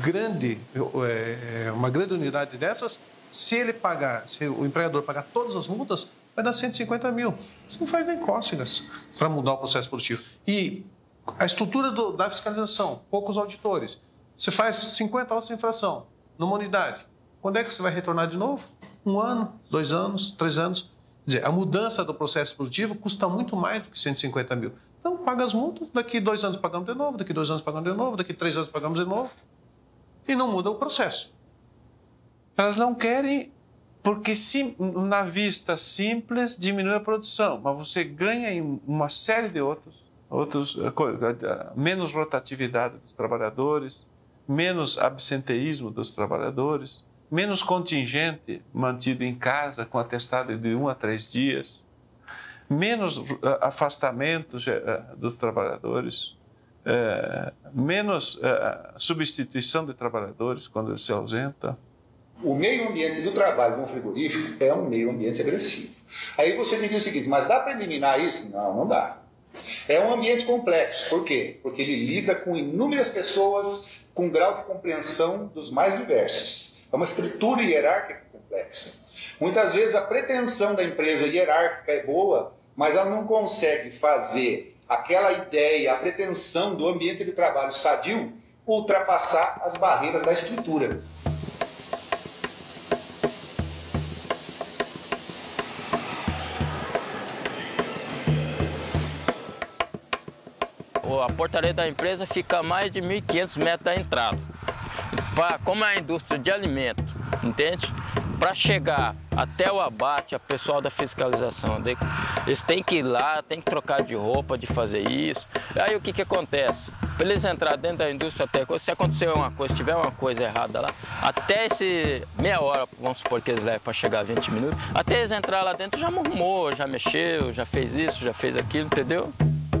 uma grande unidade dessas, se o empregador pagar todas as multas, vai dar 150 mil. Isso não faz nem cócegas para mudar o processo produtivo. E a estrutura da fiscalização, poucos auditores. Você faz 50 autos de infração numa unidade. Quando é que você vai retornar de novo? 1 ano, 2 anos, 3 anos. Quer dizer, a mudança do processo produtivo custa muito mais do que 150 mil. Então, paga as multas, daqui 2 anos pagamos de novo, daqui 2 anos pagamos de novo, daqui 3 anos pagamos de novo. E não muda o processo. Elas não querem, porque na vista simples diminui a produção, mas você ganha em uma série de outros menos rotatividade dos trabalhadores, menos absenteísmo dos trabalhadores, menos contingente mantido em casa com atestado de 1 a 3 dias, menos afastamentos dos trabalhadores, menos substituição de trabalhadores quando eles se ausentam. O meio ambiente do trabalho no frigorífico é um meio ambiente agressivo. Aí você diria o seguinte, mas dá para eliminar isso? Não, não dá. É um ambiente complexo. Por quê? Porque ele lida com inúmeras pessoas com grau de compreensão dos mais diversos. É uma estrutura hierárquica complexa. Muitas vezes a pretensão da empresa hierárquica é boa, mas ela não consegue fazer aquela ideia, a pretensão do ambiente de trabalho sadio ultrapassar as barreiras da estrutura. A portaria da empresa fica a mais de 1.500 metros da entrada. Como é a indústria de alimento, entende? Para chegar até o abate, a pessoal da fiscalização, eles têm que ir lá, têm que trocar de roupa, de fazer isso. Aí o que acontece? Para eles entrarem dentro da indústria, se acontecer uma coisa, se tiver uma coisa errada lá, até esse meia hora, vamos supor que eles levam para chegar a 20 minutos, até eles entrar lá dentro já arrumou, já mexeu, já fez isso, já fez aquilo, entendeu?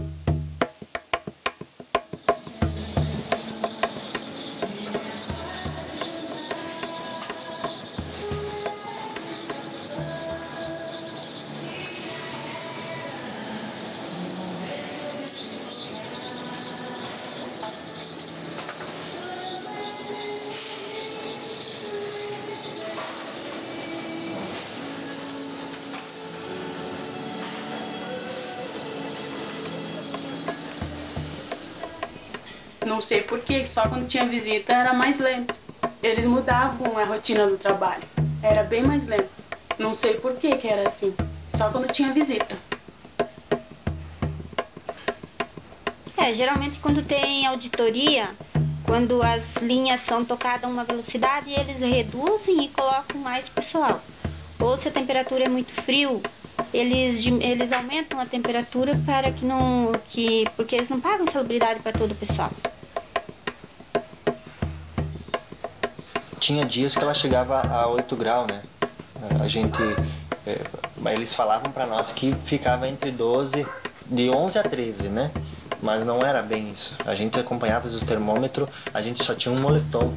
Não sei porquê, só quando tinha visita era mais lento. Eles mudavam a rotina do trabalho. Era bem mais lento. Não sei porquê que era assim. Só quando tinha visita. Geralmente quando tem auditoria, quando as linhas são tocadas a uma velocidade, eles reduzem e colocam mais pessoal. Ou se a temperatura é muito frio, eles aumentam a temperatura para porque eles não pagam insalubridade para todo o pessoal. Tinha dias que ela chegava a 8 graus, né? Eles falavam para nós que ficava entre 11 a 13, né? Mas não era bem isso. A gente acompanhava o termômetro, a gente só tinha um moletom.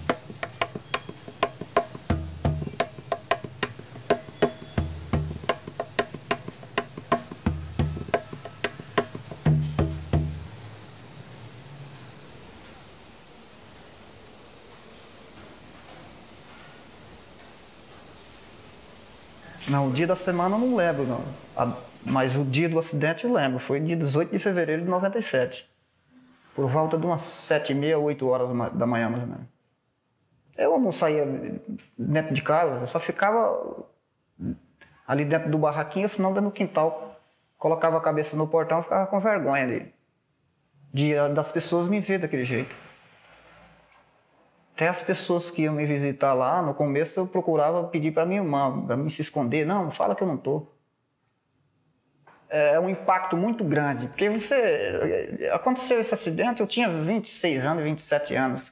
Não, o dia da semana eu não lembro, não. Mas o dia do acidente eu lembro. Foi dia 18 de fevereiro de 97. Por volta de umas 7h30, 8 horas da manhã, mais ou menos. Eu não saía dentro de casa, eu só ficava ali dentro do barraquinho, senão dentro do quintal. Colocava a cabeça no portão e ficava com vergonha das pessoas me ver daquele jeito. Até as pessoas que iam me visitar lá, no começo eu procurava pedir para minha irmã, para mim se esconder. Não, fala que eu não estou. É um impacto muito grande, porque aconteceu esse acidente, eu tinha 26 anos, 27 anos.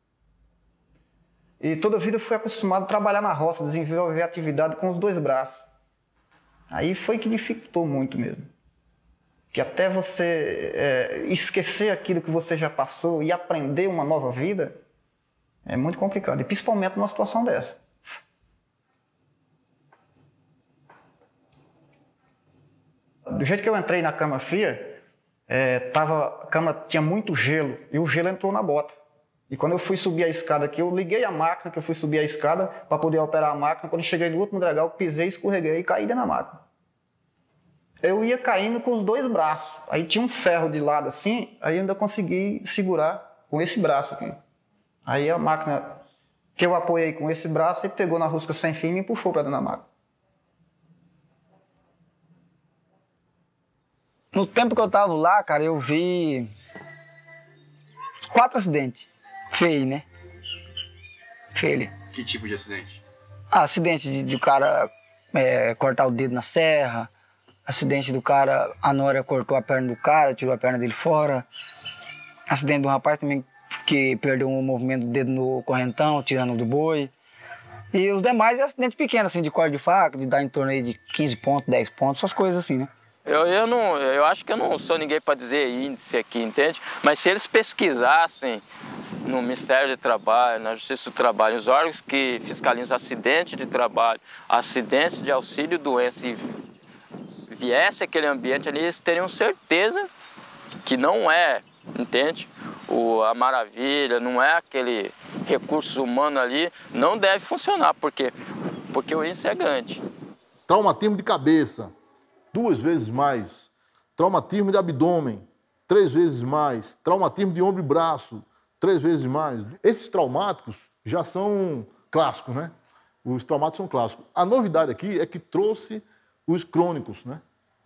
E toda a vida eu fui acostumado a trabalhar na roça, desenvolver atividade com os 2 braços. Aí foi que dificultou muito mesmo. Que até você esquecer aquilo que você já passou e aprender uma nova vida, é muito complicado, e principalmente numa situação dessa. Do jeito que eu entrei na cama fria, a cama tinha muito gelo, e o gelo entrou na bota. E quando eu fui subir a escada aqui, eu liguei a máquina, que eu fui subir a escada para poder operar a máquina. Quando eu cheguei no último degrau, eu pisei, escorreguei e caí dentro da máquina. Eu ia caindo com os 2 braços. Aí tinha um ferro de lado assim, aí eu ainda consegui segurar com esse braço aqui. Aí a máquina que eu apoiei com esse braço, ele pegou na rosca sem fio e me puxou para dentro da máquina. No tempo que eu tava lá, cara, eu vi 4 acidentes. Feio, né? Feio. Que tipo de acidente? Acidente de cara cortar o dedo na serra. Acidente do cara, a nora cortou a perna do cara, tirou a perna dele fora. Acidente do rapaz também que perdeu o movimento do dedo no correntão, tirando do boi. E os demais é acidente pequeno, assim, de corte de faca, de dar em torno aí de 15 pontos, 10 pontos, essas coisas assim, né? Eu acho que eu não sou ninguém para dizer índice aqui, entende? Mas se eles pesquisassem no Ministério do Trabalho, na Justiça do Trabalho, os órgãos que fiscalizam acidente de trabalho, acidentes de auxílio-doença e viesse aquele ambiente ali, eles teriam certeza que não é, entende? A maravilha, não é aquele recurso humano ali, não deve funcionar, porque o índice é grande. Traumatismo de cabeça, 2 vezes mais. Traumatismo de abdômen, 3 vezes mais. Traumatismo de ombro e braço, 3 vezes mais. Esses traumáticos já são clássicos, né? Os traumáticos são clássicos. A novidade aqui é que trouxe os crônicos, né?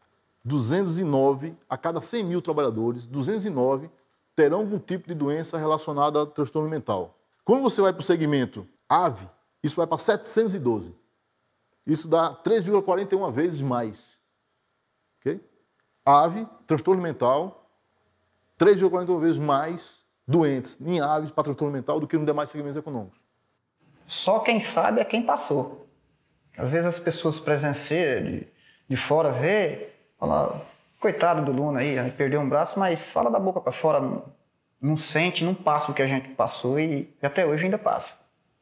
209 a cada 100 mil trabalhadores, 209 terão algum tipo de doença relacionada a transtorno mental. Quando você vai para o segmento AVE, isso vai para 712. Isso dá 3,41 vezes mais. Okay? AVE, transtorno mental, 3,41 vezes mais doentes em aves para transtorno mental do que nos demais segmentos econômicos. Só quem sabe é quem passou. Às vezes as pessoas presenciam de fora, vê, fala, coitado do Luna aí, perdeu um braço, mas fala da boca para fora, não sente, não passa o que a gente passou e até hoje ainda passa.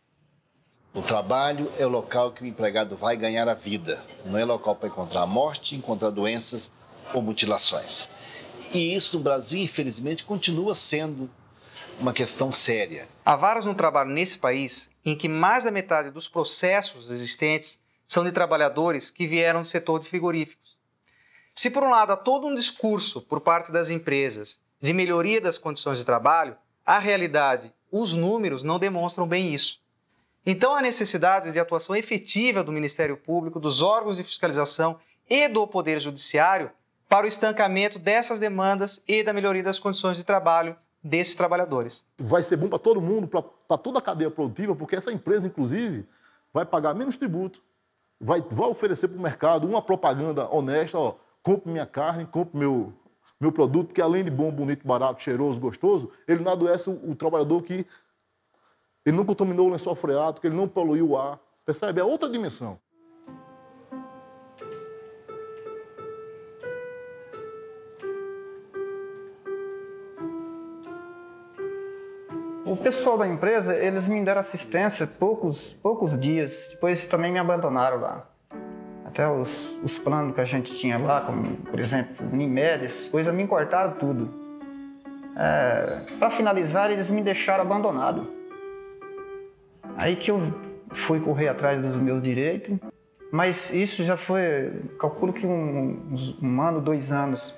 O trabalho é o local que o empregado vai ganhar a vida. Não é local para encontrar morte, encontrar doenças ou mutilações. E isso no Brasil, infelizmente, continua sendo uma questão séria. Há varas no trabalho nesse país em que mais da metade dos processos existentes são de trabalhadores que vieram do setor de frigoríficos. Se, por um lado, há todo um discurso por parte das empresas de melhoria das condições de trabalho, a realidade, os números não demonstram bem isso. Então, há necessidade de atuação efetiva do Ministério Público, dos órgãos de fiscalização e do Poder Judiciário para o estancamento dessas demandas e da melhoria das condições de trabalho desses trabalhadores. Vai ser bom para todo mundo, para toda a cadeia produtiva, porque essa empresa, inclusive, vai pagar menos tributo, vai oferecer para o mercado uma propaganda honesta, ó, compre minha carne, compre meu produto, porque além de bom, bonito, barato, cheiroso, gostoso, ele não adoece o trabalhador que ele não contaminou o lençol freático, ele não poluiu o ar. Percebe? É outra dimensão. O pessoal da empresa, eles me deram assistência poucos dias, depois também me abandonaram lá. Até os planos que a gente tinha lá, como, por exemplo, Unimed, essas coisas, me cortaram tudo. Para finalizar, eles me deixaram abandonado. Aí que eu fui correr atrás dos meus direitos, mas isso já foi, calculo que um ano, 2 anos.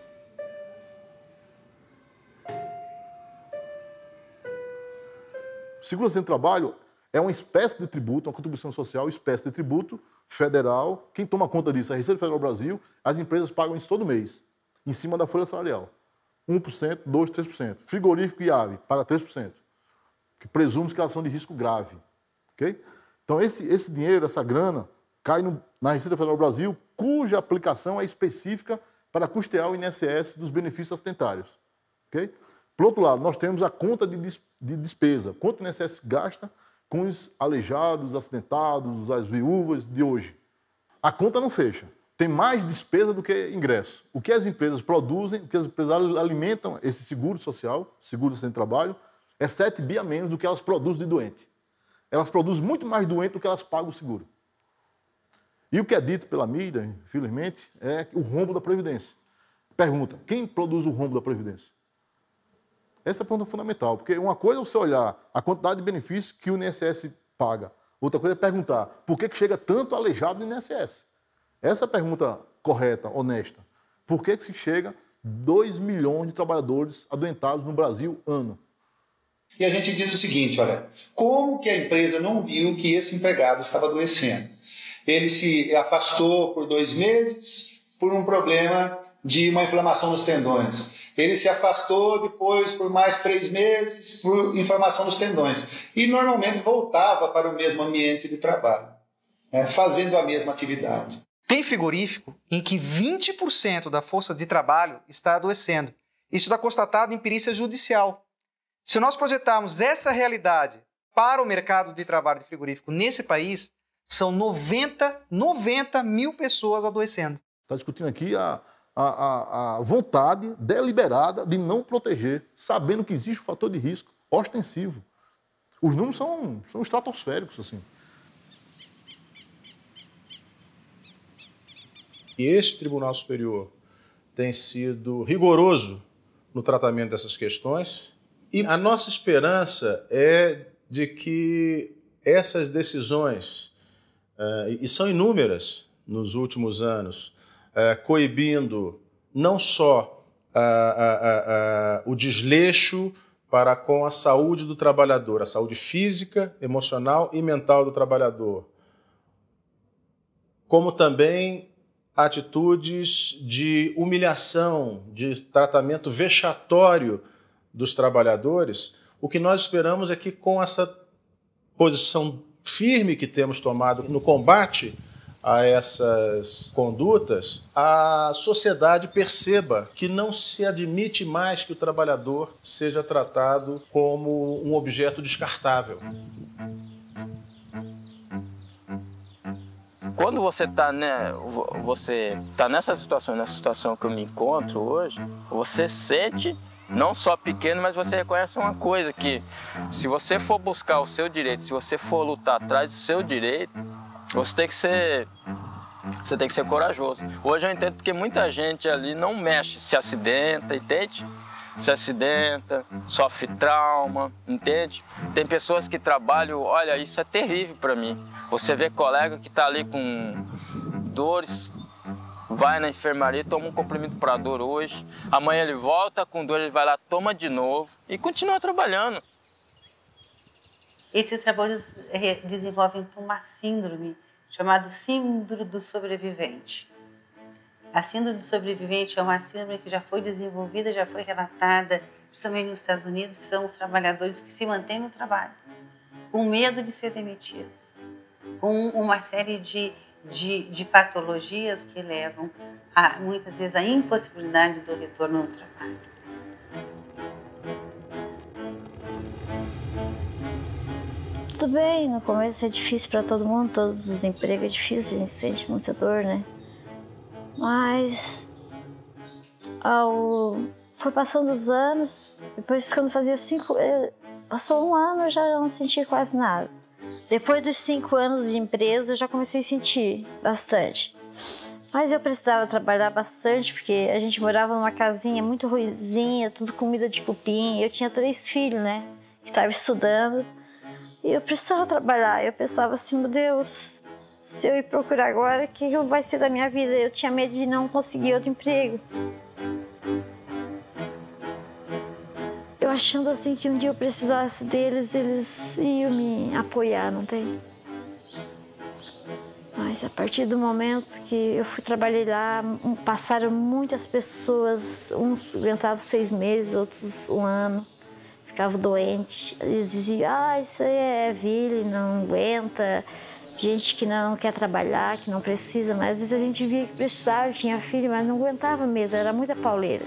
Segurança do trabalho é uma espécie de tributo, uma contribuição social, espécie de tributo federal. Quem toma conta disso é a Receita Federal do Brasil. As empresas pagam isso todo mês, em cima da folha salarial. 1%, 2%, 3%. Frigorífico e ave paga 3%. que presume que elas são de risco grave. Okay? Então, esse dinheiro, essa grana, cai na Receita Federal do Brasil, cuja aplicação é específica para custear o INSS dos benefícios assistentários. Okay? Por outro lado, nós temos a conta de despesa. Quanto o INSS gasta com os aleijados, acidentados, as viúvas de hoje. A conta não fecha. Tem mais despesa do que ingresso. O que as empresas produzem, o que as empresas alimentam esse seguro social, seguro de acidente de trabalho, é 7 bi a menos do que elas produzem de doente. Elas produzem muito mais doente do que elas pagam o seguro. E o que é dito pela mídia, infelizmente, é o rombo da Previdência. Pergunta, quem produz o rombo da Previdência? Essa é a pergunta fundamental, porque uma coisa é você olhar a quantidade de benefícios que o INSS paga. Outra coisa é perguntar por que chega tanto aleijado no INSS? Essa é a pergunta correta, honesta. Por que se chega 2 milhões de trabalhadores adoentados no Brasil ano? E a gente diz o seguinte, olha, como que a empresa não viu que esse empregado estava adoecendo? Ele se afastou por 2 meses por um problema de uma inflamação nos tendões. Ele se afastou depois por mais 3 meses por inflamação nos tendões. E normalmente voltava para o mesmo ambiente de trabalho, né, fazendo a mesma atividade. Tem frigorífico em que 20% da força de trabalho está adoecendo. Isso está constatado em perícia judicial. Se nós projetarmos essa realidade para o mercado de trabalho de frigorífico nesse país, são 90 mil pessoas adoecendo. Está discutindo aqui a vontade deliberada de não proteger, sabendo que existe um fator de risco ostensivo. Os números são estratosféricos, assim. E este Tribunal Superior tem sido rigoroso no tratamento dessas questões e a nossa esperança é de que essas decisões, e são inúmeras nos últimos anos, coibindo não só o desleixo para com a saúde do trabalhador, a saúde física, emocional e mental do trabalhador, como também atitudes de humilhação, de tratamento vexatório dos trabalhadores. O que nós esperamos é que, com essa posição firme que temos tomado no combate a essas condutas, a sociedade perceba que não se admite mais que o trabalhador seja tratado como um objeto descartável. Quando você está nessa situação que eu me encontro hoje, você sente não só pequeno, mas você reconhece uma coisa, que se você for buscar o seu direito, se você for lutar atrás do seu direito, você tem que ser corajoso. Hoje eu entendo porque muita gente ali não mexe, se acidenta, entende? Se acidenta, sofre trauma, entende? Tem pessoas que trabalham, olha, isso é terrível para mim. Você vê colega que está ali com dores, vai na enfermaria, toma um comprimido para dor hoje, amanhã ele volta com dor, ele vai lá, toma de novo e continua trabalhando. Esses trabalhos desenvolvem uma síndrome chamada síndrome do sobrevivente. A síndrome do sobrevivente é uma síndrome que já foi desenvolvida, já foi relatada, principalmente nos Estados Unidos, que são os trabalhadores que se mantêm no trabalho, com medo de ser demitidos, com uma série de patologias que levam, muitas vezes, à impossibilidade do retorno ao trabalho. Tudo bem, no começo é difícil para todo mundo, todos os empregos é difícil, a gente sente muita dor, né? Mas foi passando os anos, depois quando fazia 5, passou 1 ano eu já não senti quase nada. Depois dos 5 anos de empresa eu já comecei a sentir bastante. Mas eu precisava trabalhar bastante porque a gente morava numa casinha muito ruinzinha, tudo comida de cupim. Eu tinha 3 filhos, né, que estavam estudando. E eu precisava trabalhar. Eu pensava assim, meu Deus, se eu ir procurar agora, o que vai ser da minha vida? Eu tinha medo de não conseguir outro emprego. Eu achando assim que um dia eu precisasse deles, eles iam me apoiar, não tem? Mas a partir do momento que eu trabalhei lá, passaram muitas pessoas, uns aguentavam 6 meses, outros 1 ano. ficava doente. Eles diziam, isso aí é vile, não aguenta. Gente que não quer trabalhar, que não precisa, mas às vezes a gente via que precisava, tinha filho, mas não aguentava mesmo, era muita pauleira.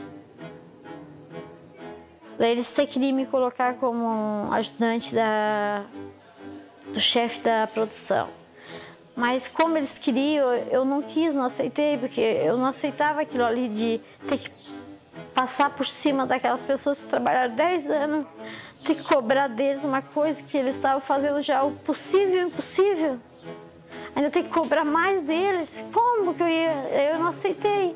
Daí eles queriam me colocar como ajudante do chefe da produção. Mas como eles queriam, eu não quis, não aceitei, porque eu não aceitava aquilo ali de ter que passar por cima daquelas pessoas que trabalharam 10 anos, ter que cobrar deles uma coisa que eles estavam fazendo já o possível e o impossível. Ainda ter que cobrar mais deles. Como que eu ia? Eu não aceitei.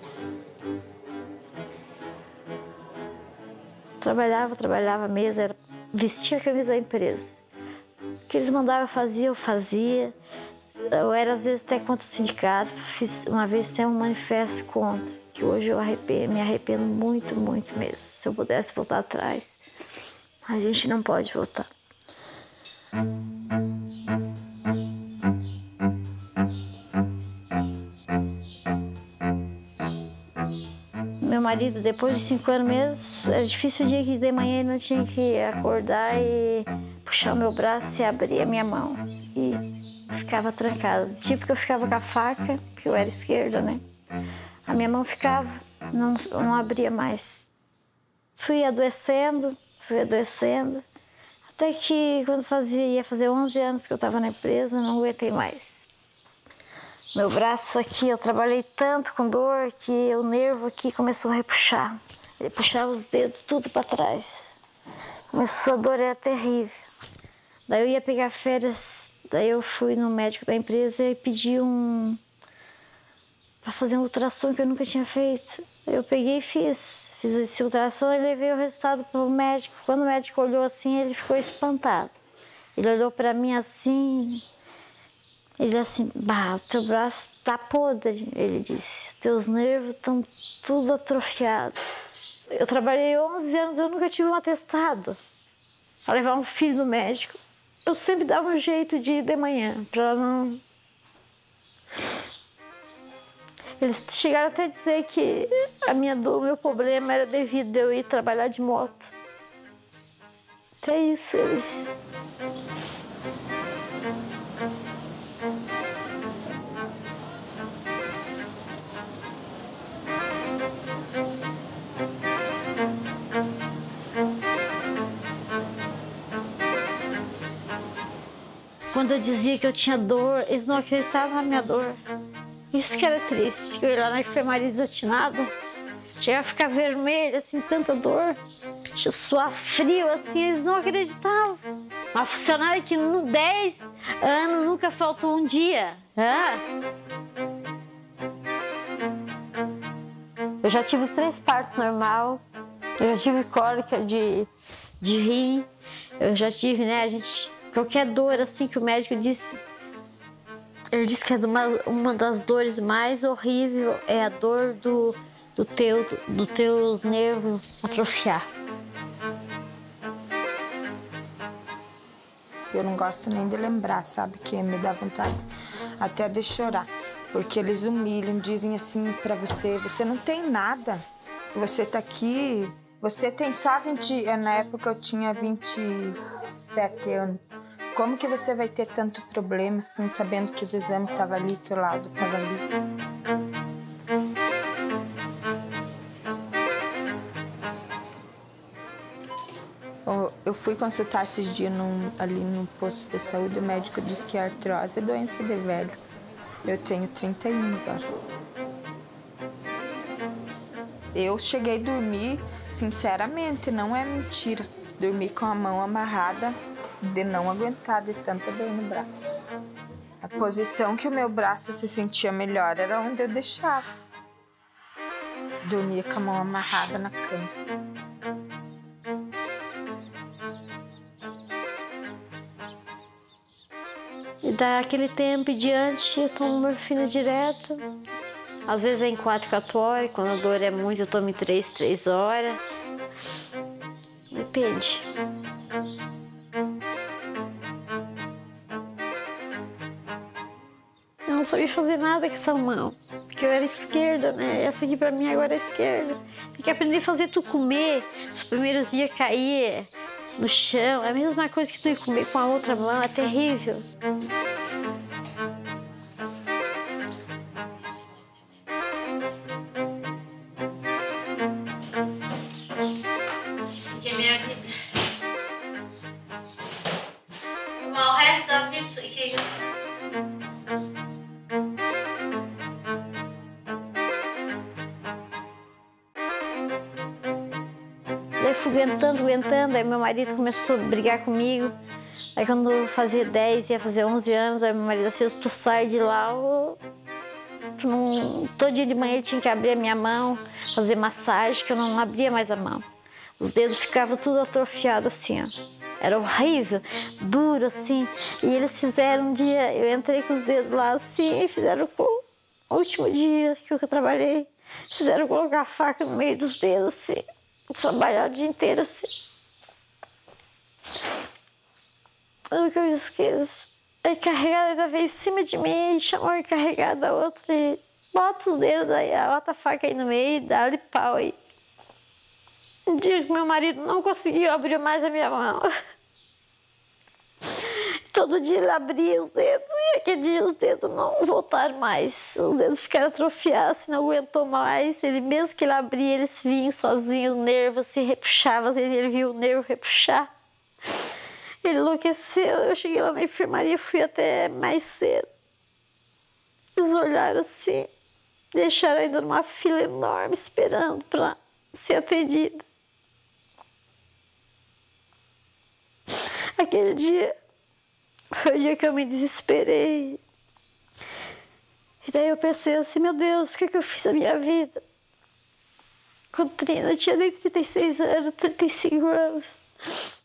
Trabalhava mesmo, vestia a camisa da empresa. O que eles mandavam eu fazia. Eu era, às vezes, até contra o sindicato. Fiz uma vez até um manifesto contra, que hoje eu me arrependo muito, muito mesmo. Se eu pudesse voltar atrás. Mas a gente não pode voltar. Meu marido, depois de 5 anos mesmo, era difícil o dia que de manhã ele não tinha que acordar e puxar o meu braço e abrir a minha mão. E ficava trancada. Tipo que eu ficava com a faca, porque eu era esquerda, né? A minha mão ficava, não abria mais. Fui adoecendo, até que quando ia fazer 11 anos que eu estava na empresa, não aguentei mais. Meu braço aqui, eu trabalhei tanto com dor que o nervo aqui começou a repuxar. Ele puxava os dedos tudo para trás. A dor era terrível. Daí eu ia pegar férias, daí eu fui no médico da empresa e pedi para fazer um ultrassom que eu nunca tinha feito. Eu peguei e fiz esse ultrassom e levei o resultado para o médico. Quando o médico olhou assim, ele ficou espantado. Ele olhou para mim assim, ele assim, o teu braço tá podre, ele disse. Teus nervos estão tudo atrofiados. Eu trabalhei 11 anos, eu nunca tive um atestado para levar um filho no médico. Eu sempre dava um jeito de ir de manhã, para não... Eles chegaram até a dizer que a minha dor, o meu problema era devido a eu ir trabalhar de moto. Até isso, eles... Quando eu dizia que eu tinha dor, eles não acreditavam na minha dor. Isso que era triste. Eu ia lá na enfermaria desatinada, chegava a ficar vermelha, assim, tanta dor, suar frio, assim, eles não acreditavam. Uma funcionária que no 10 anos nunca faltou um dia. Eu já tive 3 partos normal, eu já tive cólica de rim, eu já tive, né, qualquer dor assim que o médico disse, ele disse que é uma das dores mais horríveis é a dor do teus nervos atrofiar. Eu não gosto nem de lembrar, sabe, que me dá vontade até de chorar, porque eles humilham, dizem assim pra você, você não tem nada, você tá aqui, você tem só 20, na época eu tinha 27 anos. Como que você vai ter tanto problema, assim, sabendo que os exames estavam ali, que o laudo estava ali? Eu fui consultar esses dias ali no posto de saúde, o médico disse que a artrose é doença de velho. Eu tenho 31 agora. Eu cheguei a dormir, sinceramente, não é mentira, dormi com a mão amarrada, de não aguentar de tanta dor no braço. A posição que o meu braço se sentia melhor era onde eu deixava. Dormia com a mão amarrada na cama. E daquele tempo em diante eu tomo morfina direto. Às vezes é em 4 horas, quando a dor é muito eu tomo em 3 horas. Depende. Eu não sabia fazer nada com essa mão, porque eu era esquerda, né? Essa aqui pra mim agora é esquerda. Tem que aprender a fazer tu comer. Os primeiros dias cair, no chão. É a mesma coisa que tu ir comer com a outra mão, é terrível. Isso aqui é minha vida. O resto da vida isso aqui. Daí fui aguentando, aí meu marido começou a brigar comigo. Aí quando eu fazia 10, ia fazer 11 anos, aí meu marido disse, tu sai de lá, tu não... todo dia de manhã ele tinha que abrir a minha mão, fazer massagem, que eu não abria mais a mão. Os dedos ficavam tudo atrofiados assim, ó. Era horrível, duro assim. E eles fizeram um dia, eu entrei com os dedos lá assim, e fizeram com o último dia que eu trabalhei, fizeram colocar a faca no meio dos dedos assim. Trabalhar o dia inteiro assim. Eu nunca me esqueço. A encarregada ainda veio em cima de mim e chamou a encarregada da outra e bota os dedos aí, bota a faca aí no meio e dá-lhe pau aí. Um dia que meu marido não conseguiu abrir mais a minha mão. Todo dia ele abria os dedos e aquele dia os dedos não voltaram mais. Os dedos ficaram atrofiados, não aguentou mais. Ele, mesmo que ele abria, eles vinham sozinhos, o nervo se repuxava, ele viu o nervo repuxar. Ele enlouqueceu, eu cheguei lá na enfermaria, fui até mais cedo. Eles olharam assim, deixaram ainda numa fila enorme, esperando para ser atendida. Aquele dia foi o dia que eu me desesperei. E daí eu pensei assim, meu Deus, o que eu fiz da minha vida? Quando eu tinha nem 36 anos, 35 anos.